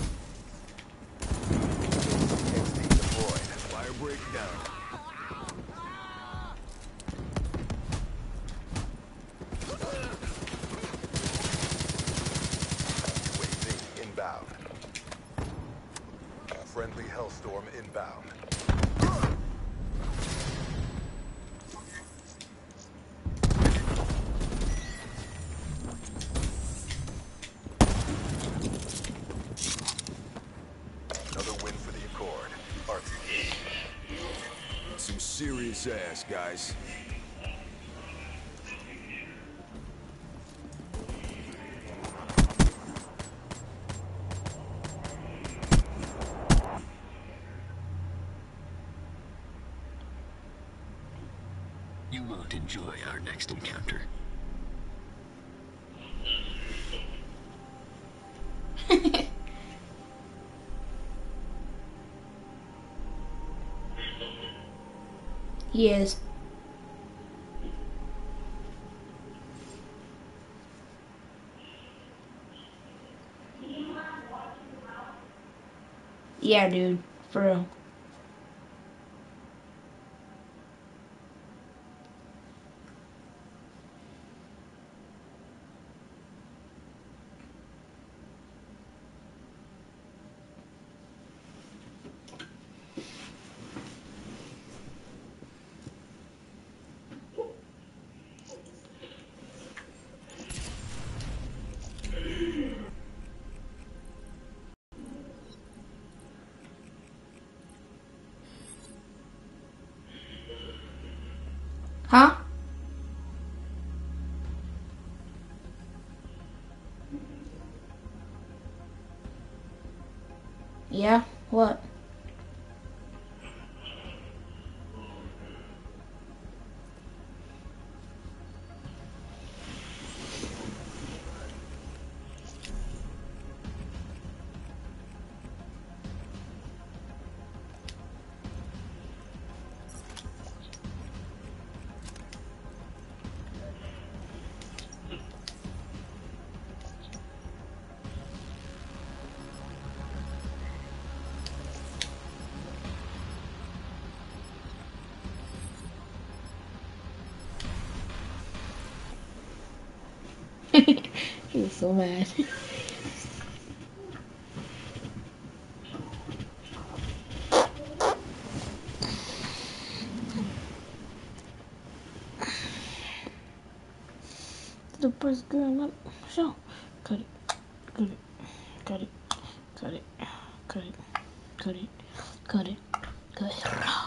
X D deployed. Fire break down. U A V inbound. inbound. Another win for the Accord. R T K. Some serious ass, guys. You won't enjoy our next encounter. He is. Yeah, dude. For real. Huh? Yeah? What? He was so mad. The first girl up. So, cut it, cut it, cut it, cut it, cut it, cut it, cut it, cut it.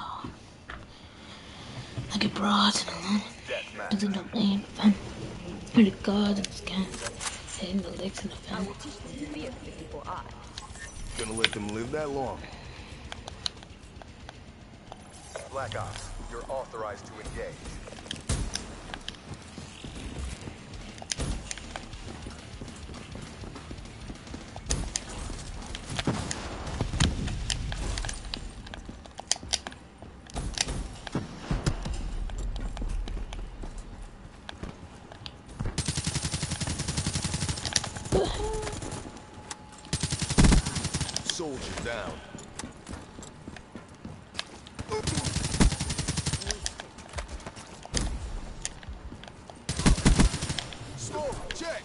I get broads and alone. Doesn't know name, fun. For the gods and scan. Hitting the legs in the I fan. will teach them to fear the before I. Gonna let them live that long. Black Ops, you're authorized to engage. Soldier down. Smoke, check.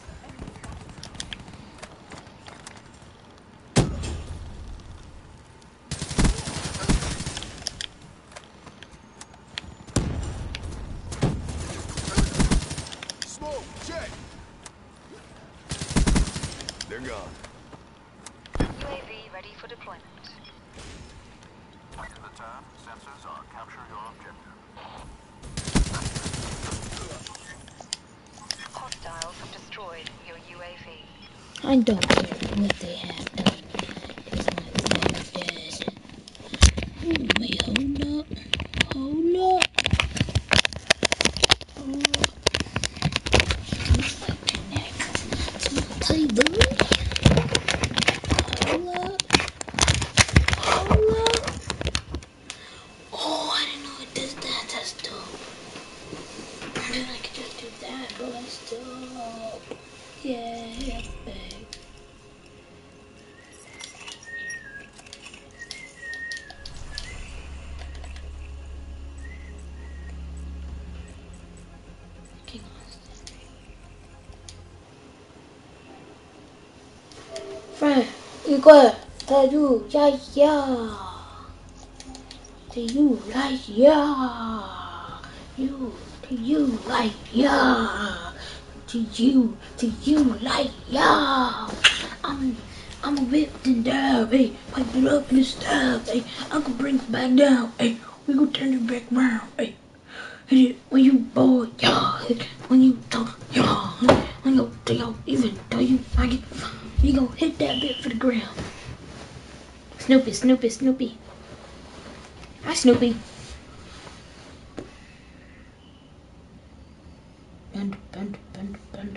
Smoke, check. They're gone. U A V ready for deployment. To the turn, sensors are capture your objective. Hostiles have destroyed your U A V. I don't care what they have done. As long as they're dead. Oh, wait, hold up. Hold up. Hold up. Looks like connect to my table. Hold up. Hold up. Oh, I didn't know it does that. That's dope. I mean, I could just do that, but that's dope. Yeah, babe. Friend, 이거야. 대주, 야야. to you like yeah, you to you like yeah, to you to you like yeah. I'm I'm a whipped and down, hey, pipe it up in the style, hey, I can bring it back down, hey, we gon' turn it back round, hey. Hit it when you boy, yeah, hit it when you talk, yeah, when you yo, even though you like it, you gon' hit that bit for the ground. Snoopy, Snoopy, Snoopy. Hi, Snoopy. Bend, bend, bend, bend.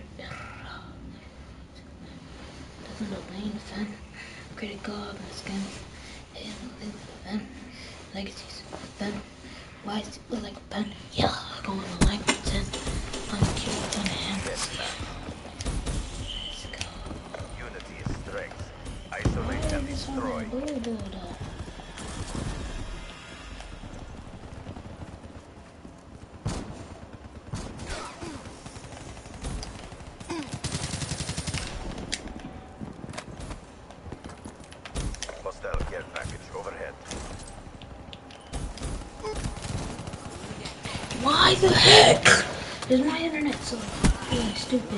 Doesn't the lane fan? Credit card, my skin. Hey, the fan. Legacies, fan. Why does it look like a pen? Yeah, going to like the ten. I'm cute on the hands. Let's go. Unity is strength. Isolate and destroy. Hostile care package overhead. Why the heck is my internet so really stupid?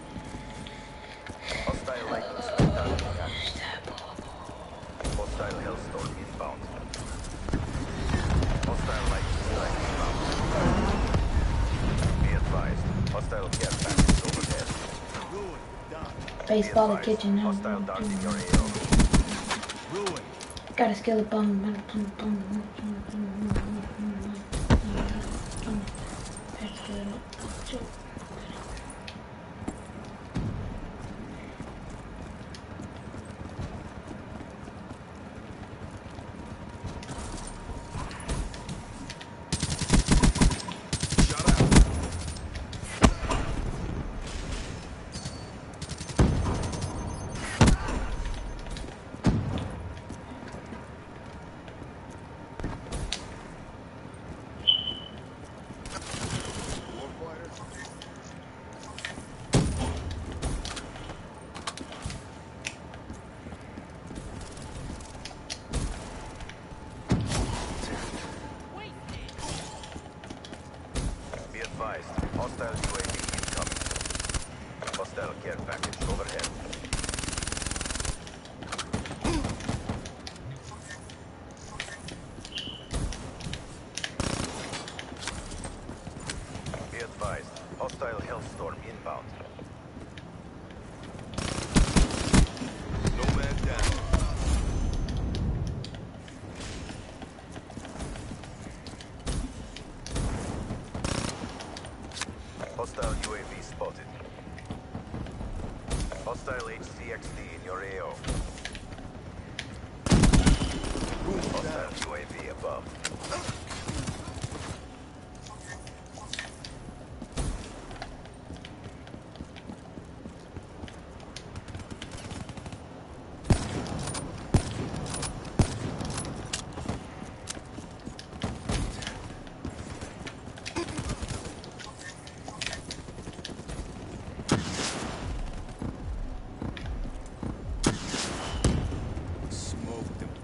Hostile lightning strike targeting active. Hostile hellstorm inbound. Hostile lightning strike inbound. Be advised. Hostile care package overhead. Baseball the kitchen now. Hostile darting your A O. Got a skeleton. Be advised. Hostile U A V incoming. Hostile care package overhead. Be advised. Hostile hellstorm inbound. Nomad down. Hostile U A V spotted. Hostile H C X D in your A O. Hostile U A V above. Smoked him.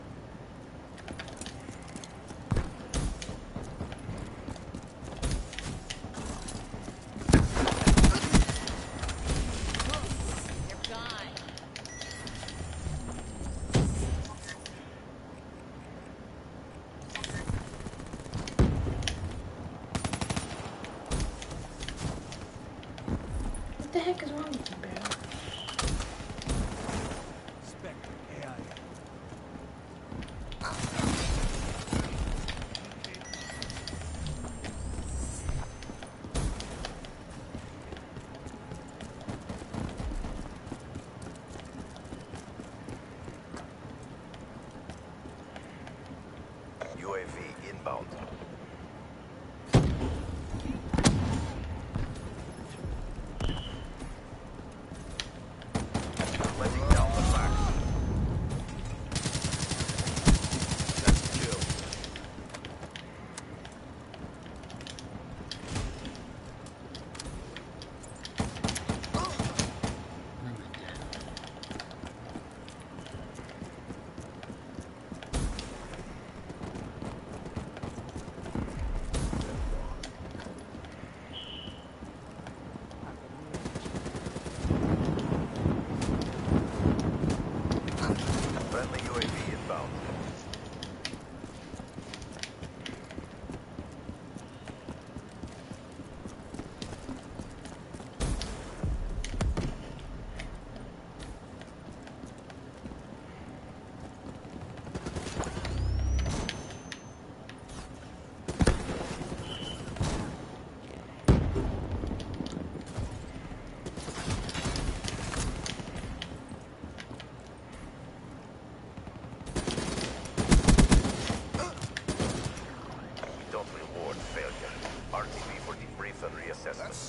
What the heck is wrong with you, bro? Spectre A I. U A V inbound.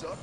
up.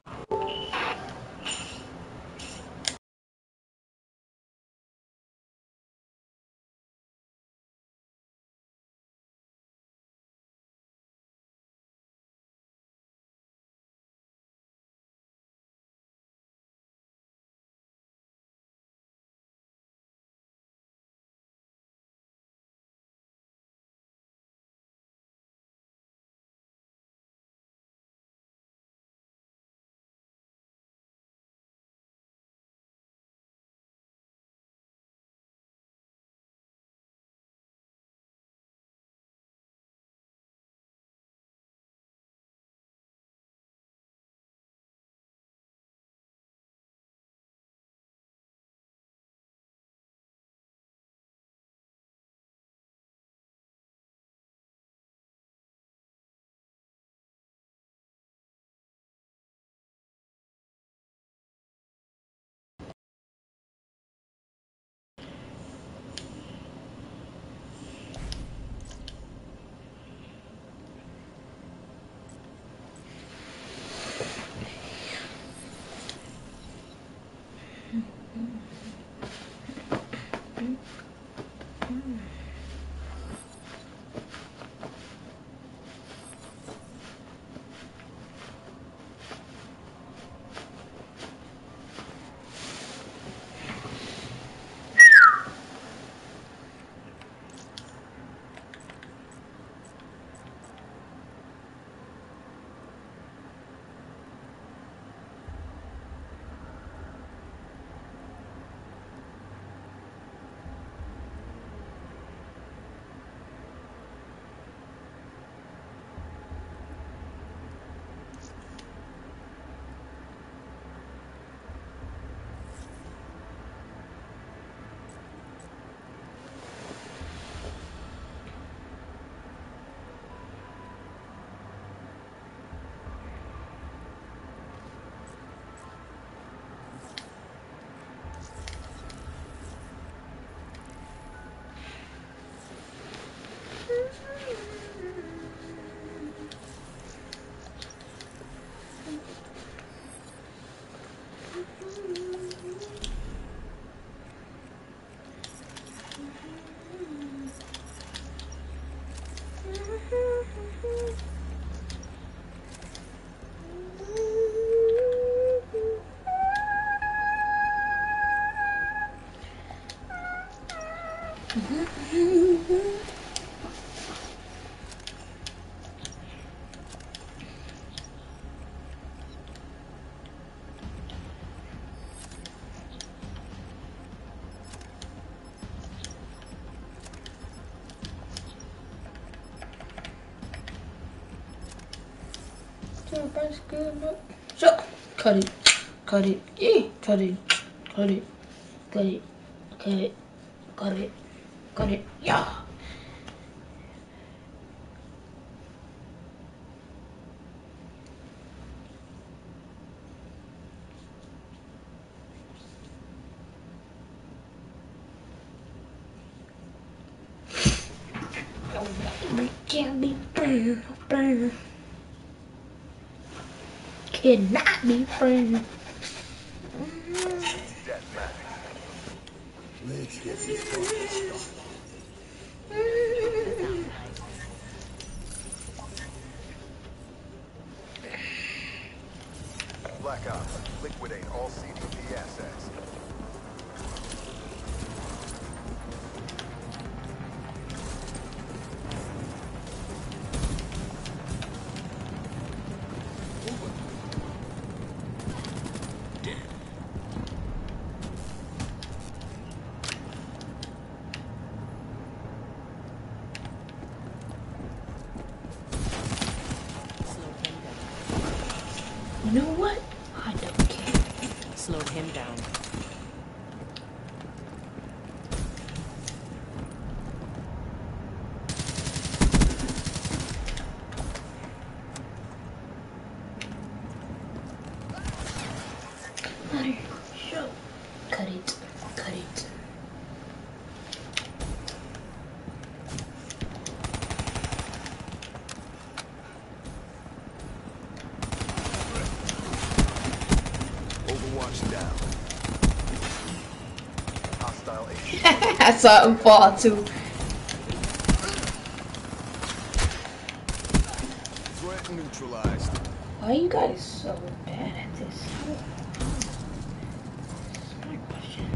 Everybody's good. Look. So, cut it. Cut it. Yeah. Cut it. Cut it. Cut it. Cut it. Cut it. Cut it. Yeah. We can't be friends. Friends. Cannot be friends. Deathmatch. Let's get this party started. Black Ops. Liquidate all C D P assets. You know what? I don't care. Slowed him down. Sure. Cut it. Cut it. Touchdown. Hostile A C. I saw him fall too. Threat neutralized. Why are you guys so bad at this? That's my question.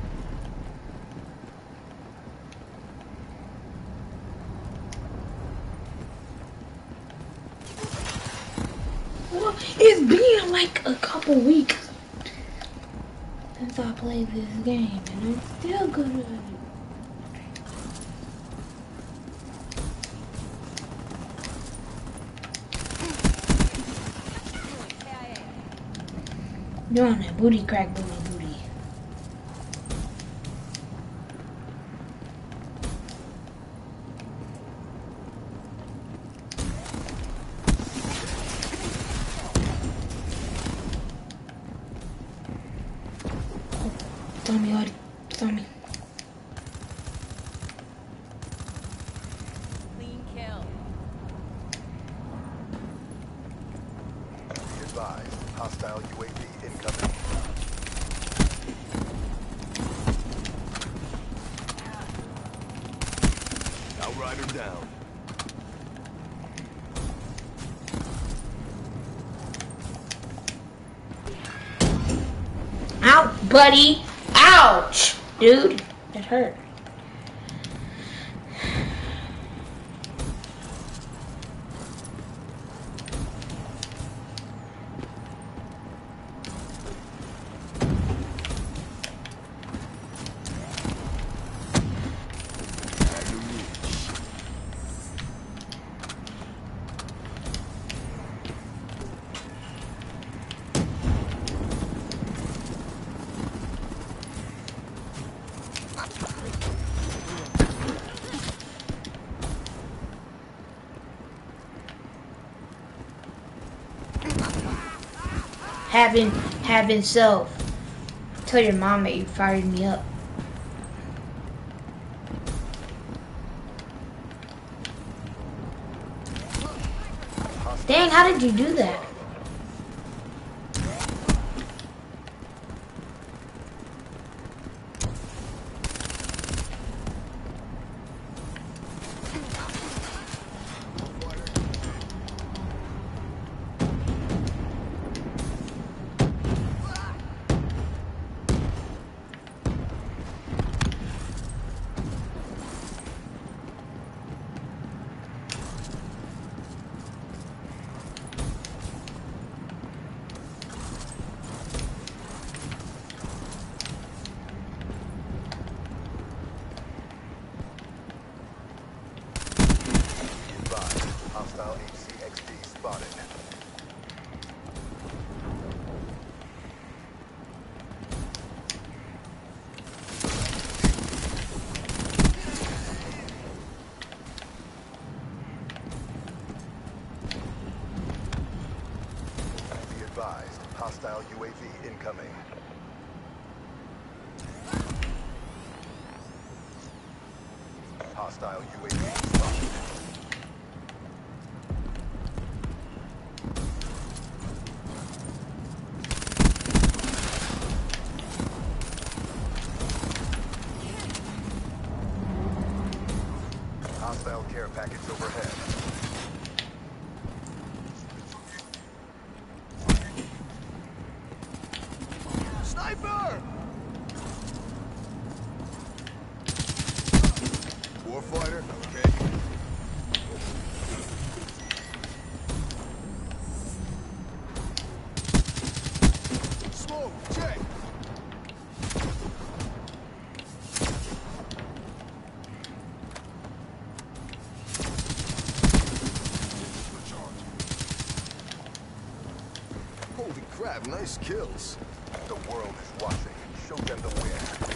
Well, it's been like a couple weeks since I played this game, and I'm still good at it. You're on that booty crack booty booty. Oh, Tommy, Audie, Tommy. Clean kill. Be advised. Hostile U A V incoming. Outrider down. Ouch, buddy. Ouch, dude. It hurt. Having, having self. Tell your mom that you fired me up. Dang, how did you do that? Hostile H C X D spotted. Be advised. Hostile U A V incoming. Hostile U A V spotted. Hostile care package overhead. Sniper! Warfighter, okay. Smoke, check. Holy crap, nice kills. The world is watching. Show them the win.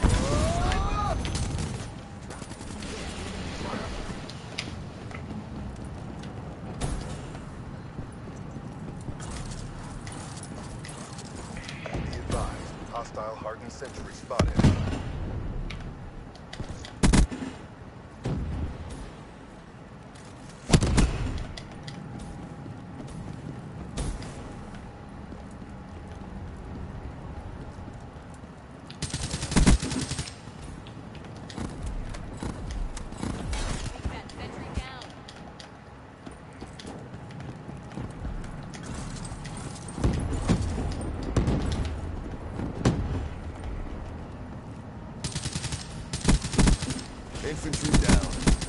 Be advised. Hostile hardened sentry spotted. infantry down.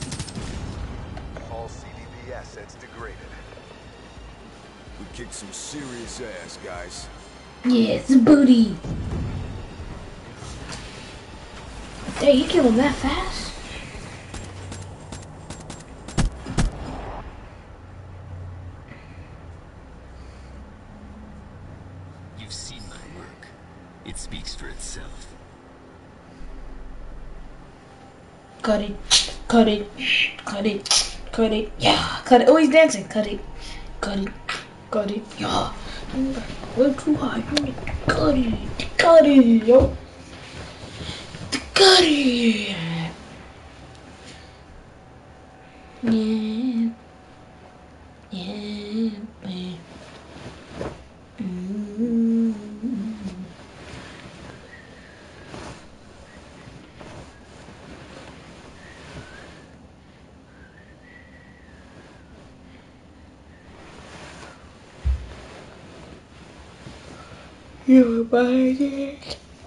All C D P assets degraded. We kicked some serious ass, guys. Yes, booty. Dang, you kill him that fast? You've seen my work. It speaks for itself. Cut it, cut it, cut it, cut it, yeah, cut it. Oh, he's dancing. Cut it, cut it, cut it, yeah. Way too high. Cut it, cut it, yo. Cut it. Yeah, yeah, man. Mm-hmm. You're my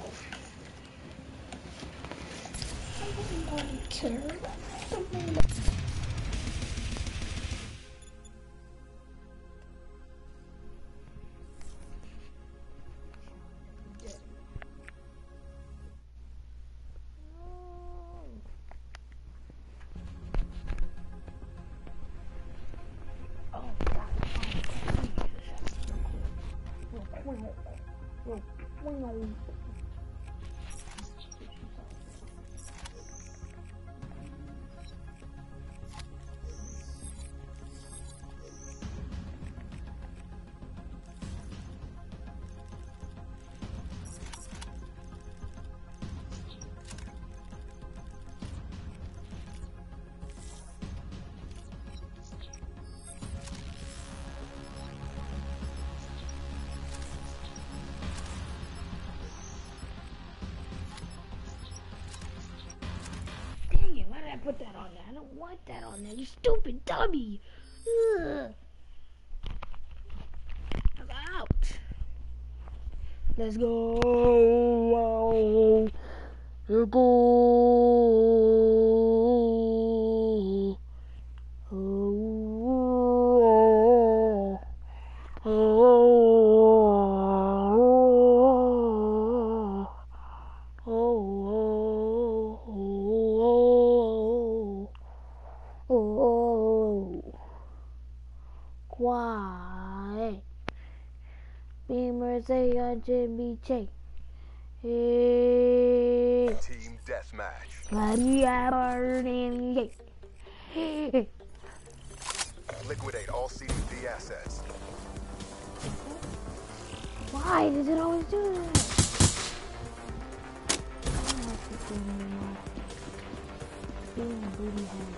Put that on there. I don't want that on there. You stupid dummy. Ugh. I'm out. Let's go. Let's go. Oh. Oh. Oh. Oh. Why? Beamers A on Jimmy J. Hey. Team deathmatch. Liquidate all C D P assets. Why does it always do that? Being booty head.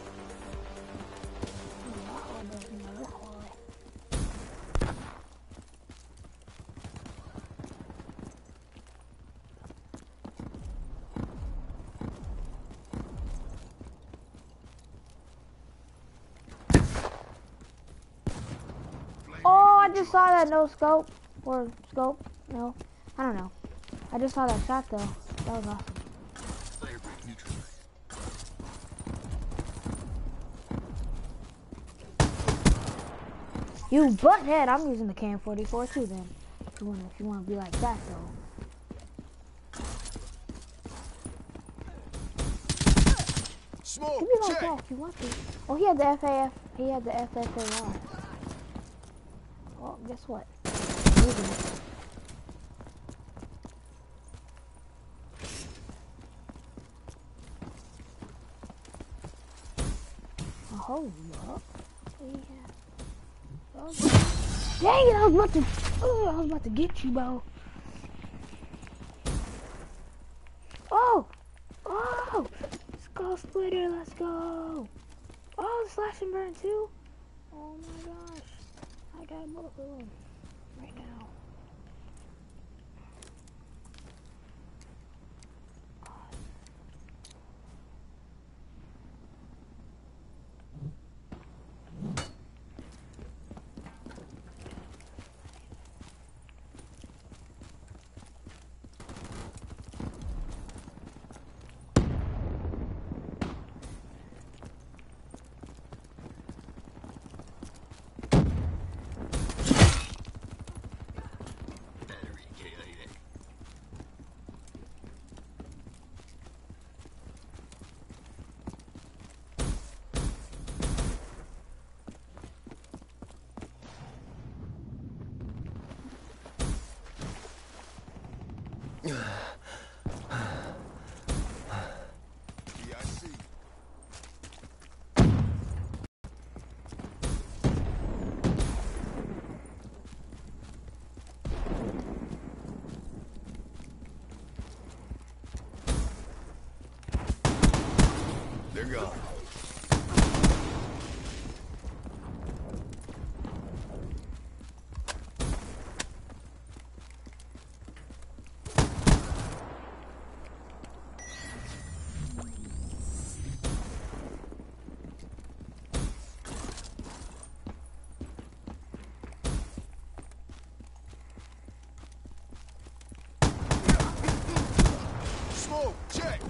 Oh, I just saw that no scope. Or scope. No. I don't know. I just saw that shot though. That was awesome. Firebreak neutralized. You butthead, I'm using the Cam forty-four too then. If you wanna if you wanna be like that though. Smoke, You be like check. that if you want to. Oh, he had the F A F. He had the F F A R. Well, guess what? I'm using it. Oh, hold up. Yeah. Oh, dang it! I was about to. Oh, I was about to get you, bro. Oh, oh! Skull splitter, let's go! Oh, slash and burn too. Oh my gosh! I got a bullet for him right now. They're gone. Smoke, check.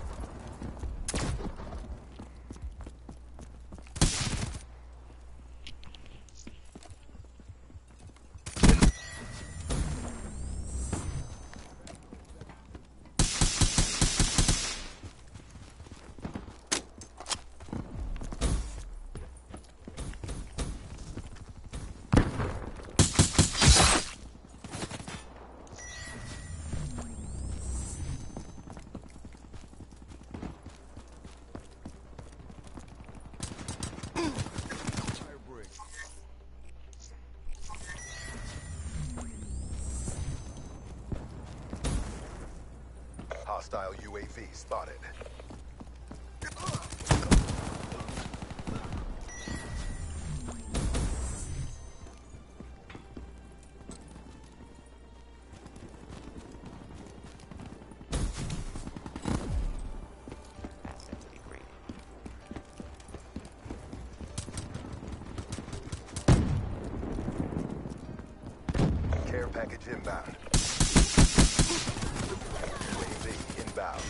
Hostile U A V spotted. Care package inbound. U A V inbound.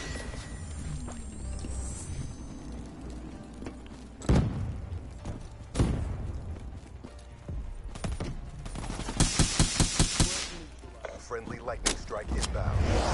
Friendly lightning strike inbound.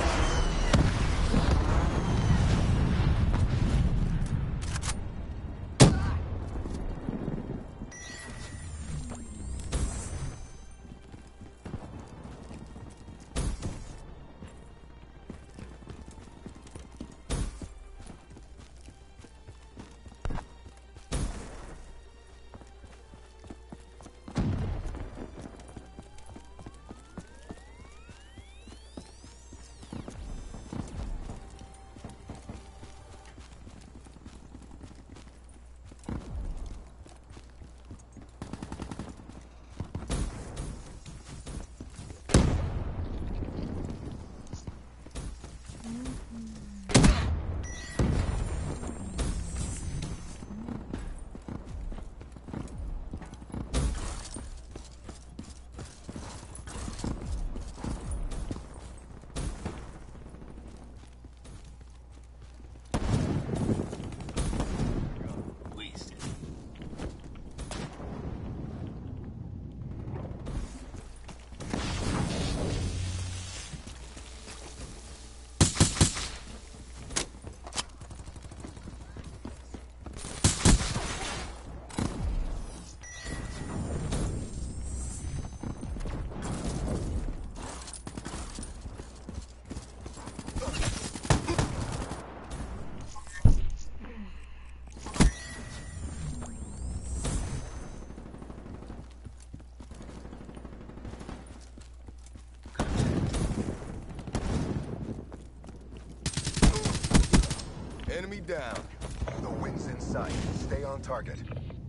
Enemy down. The wind's in sight. Stay on target.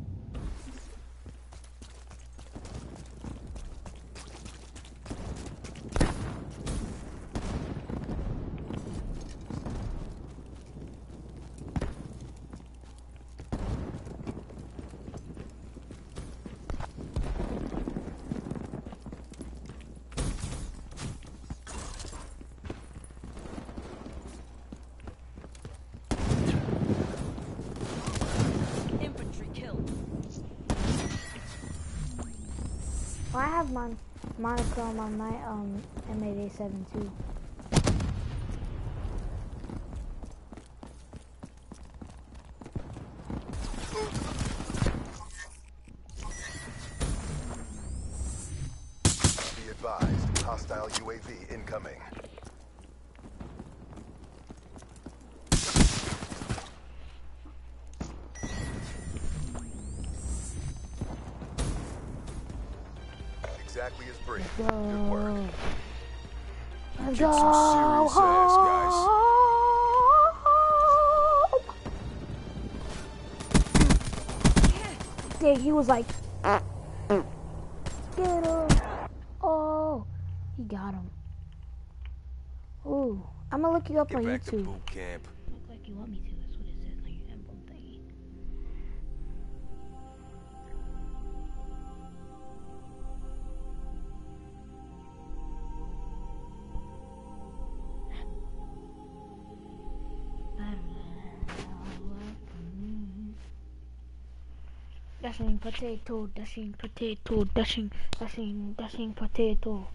Well, I have mon monochrome on my um M eight A seven too. Be advised, hostile U A V incoming. go. Good work. Let's Kick go. some serious ass, guys. Dang, he was like, get him. Oh, he got him. Ooh, I'm gonna look you up Get on back to YouTube. boot camp. Look like you want me to. That's what it says on your emblem thingy. Dashing potato, dashing potato, dashing, dashing, dashing potato.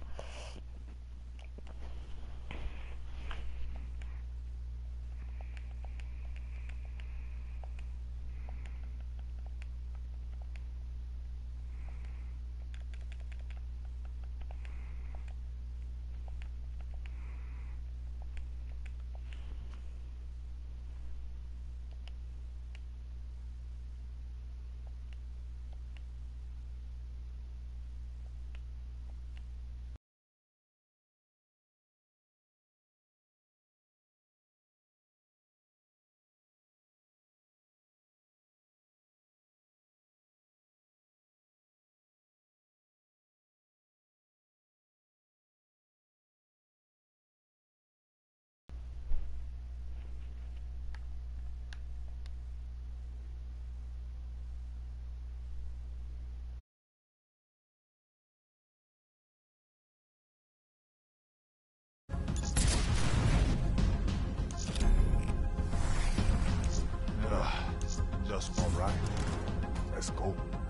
Ugh, just all right. Let's go.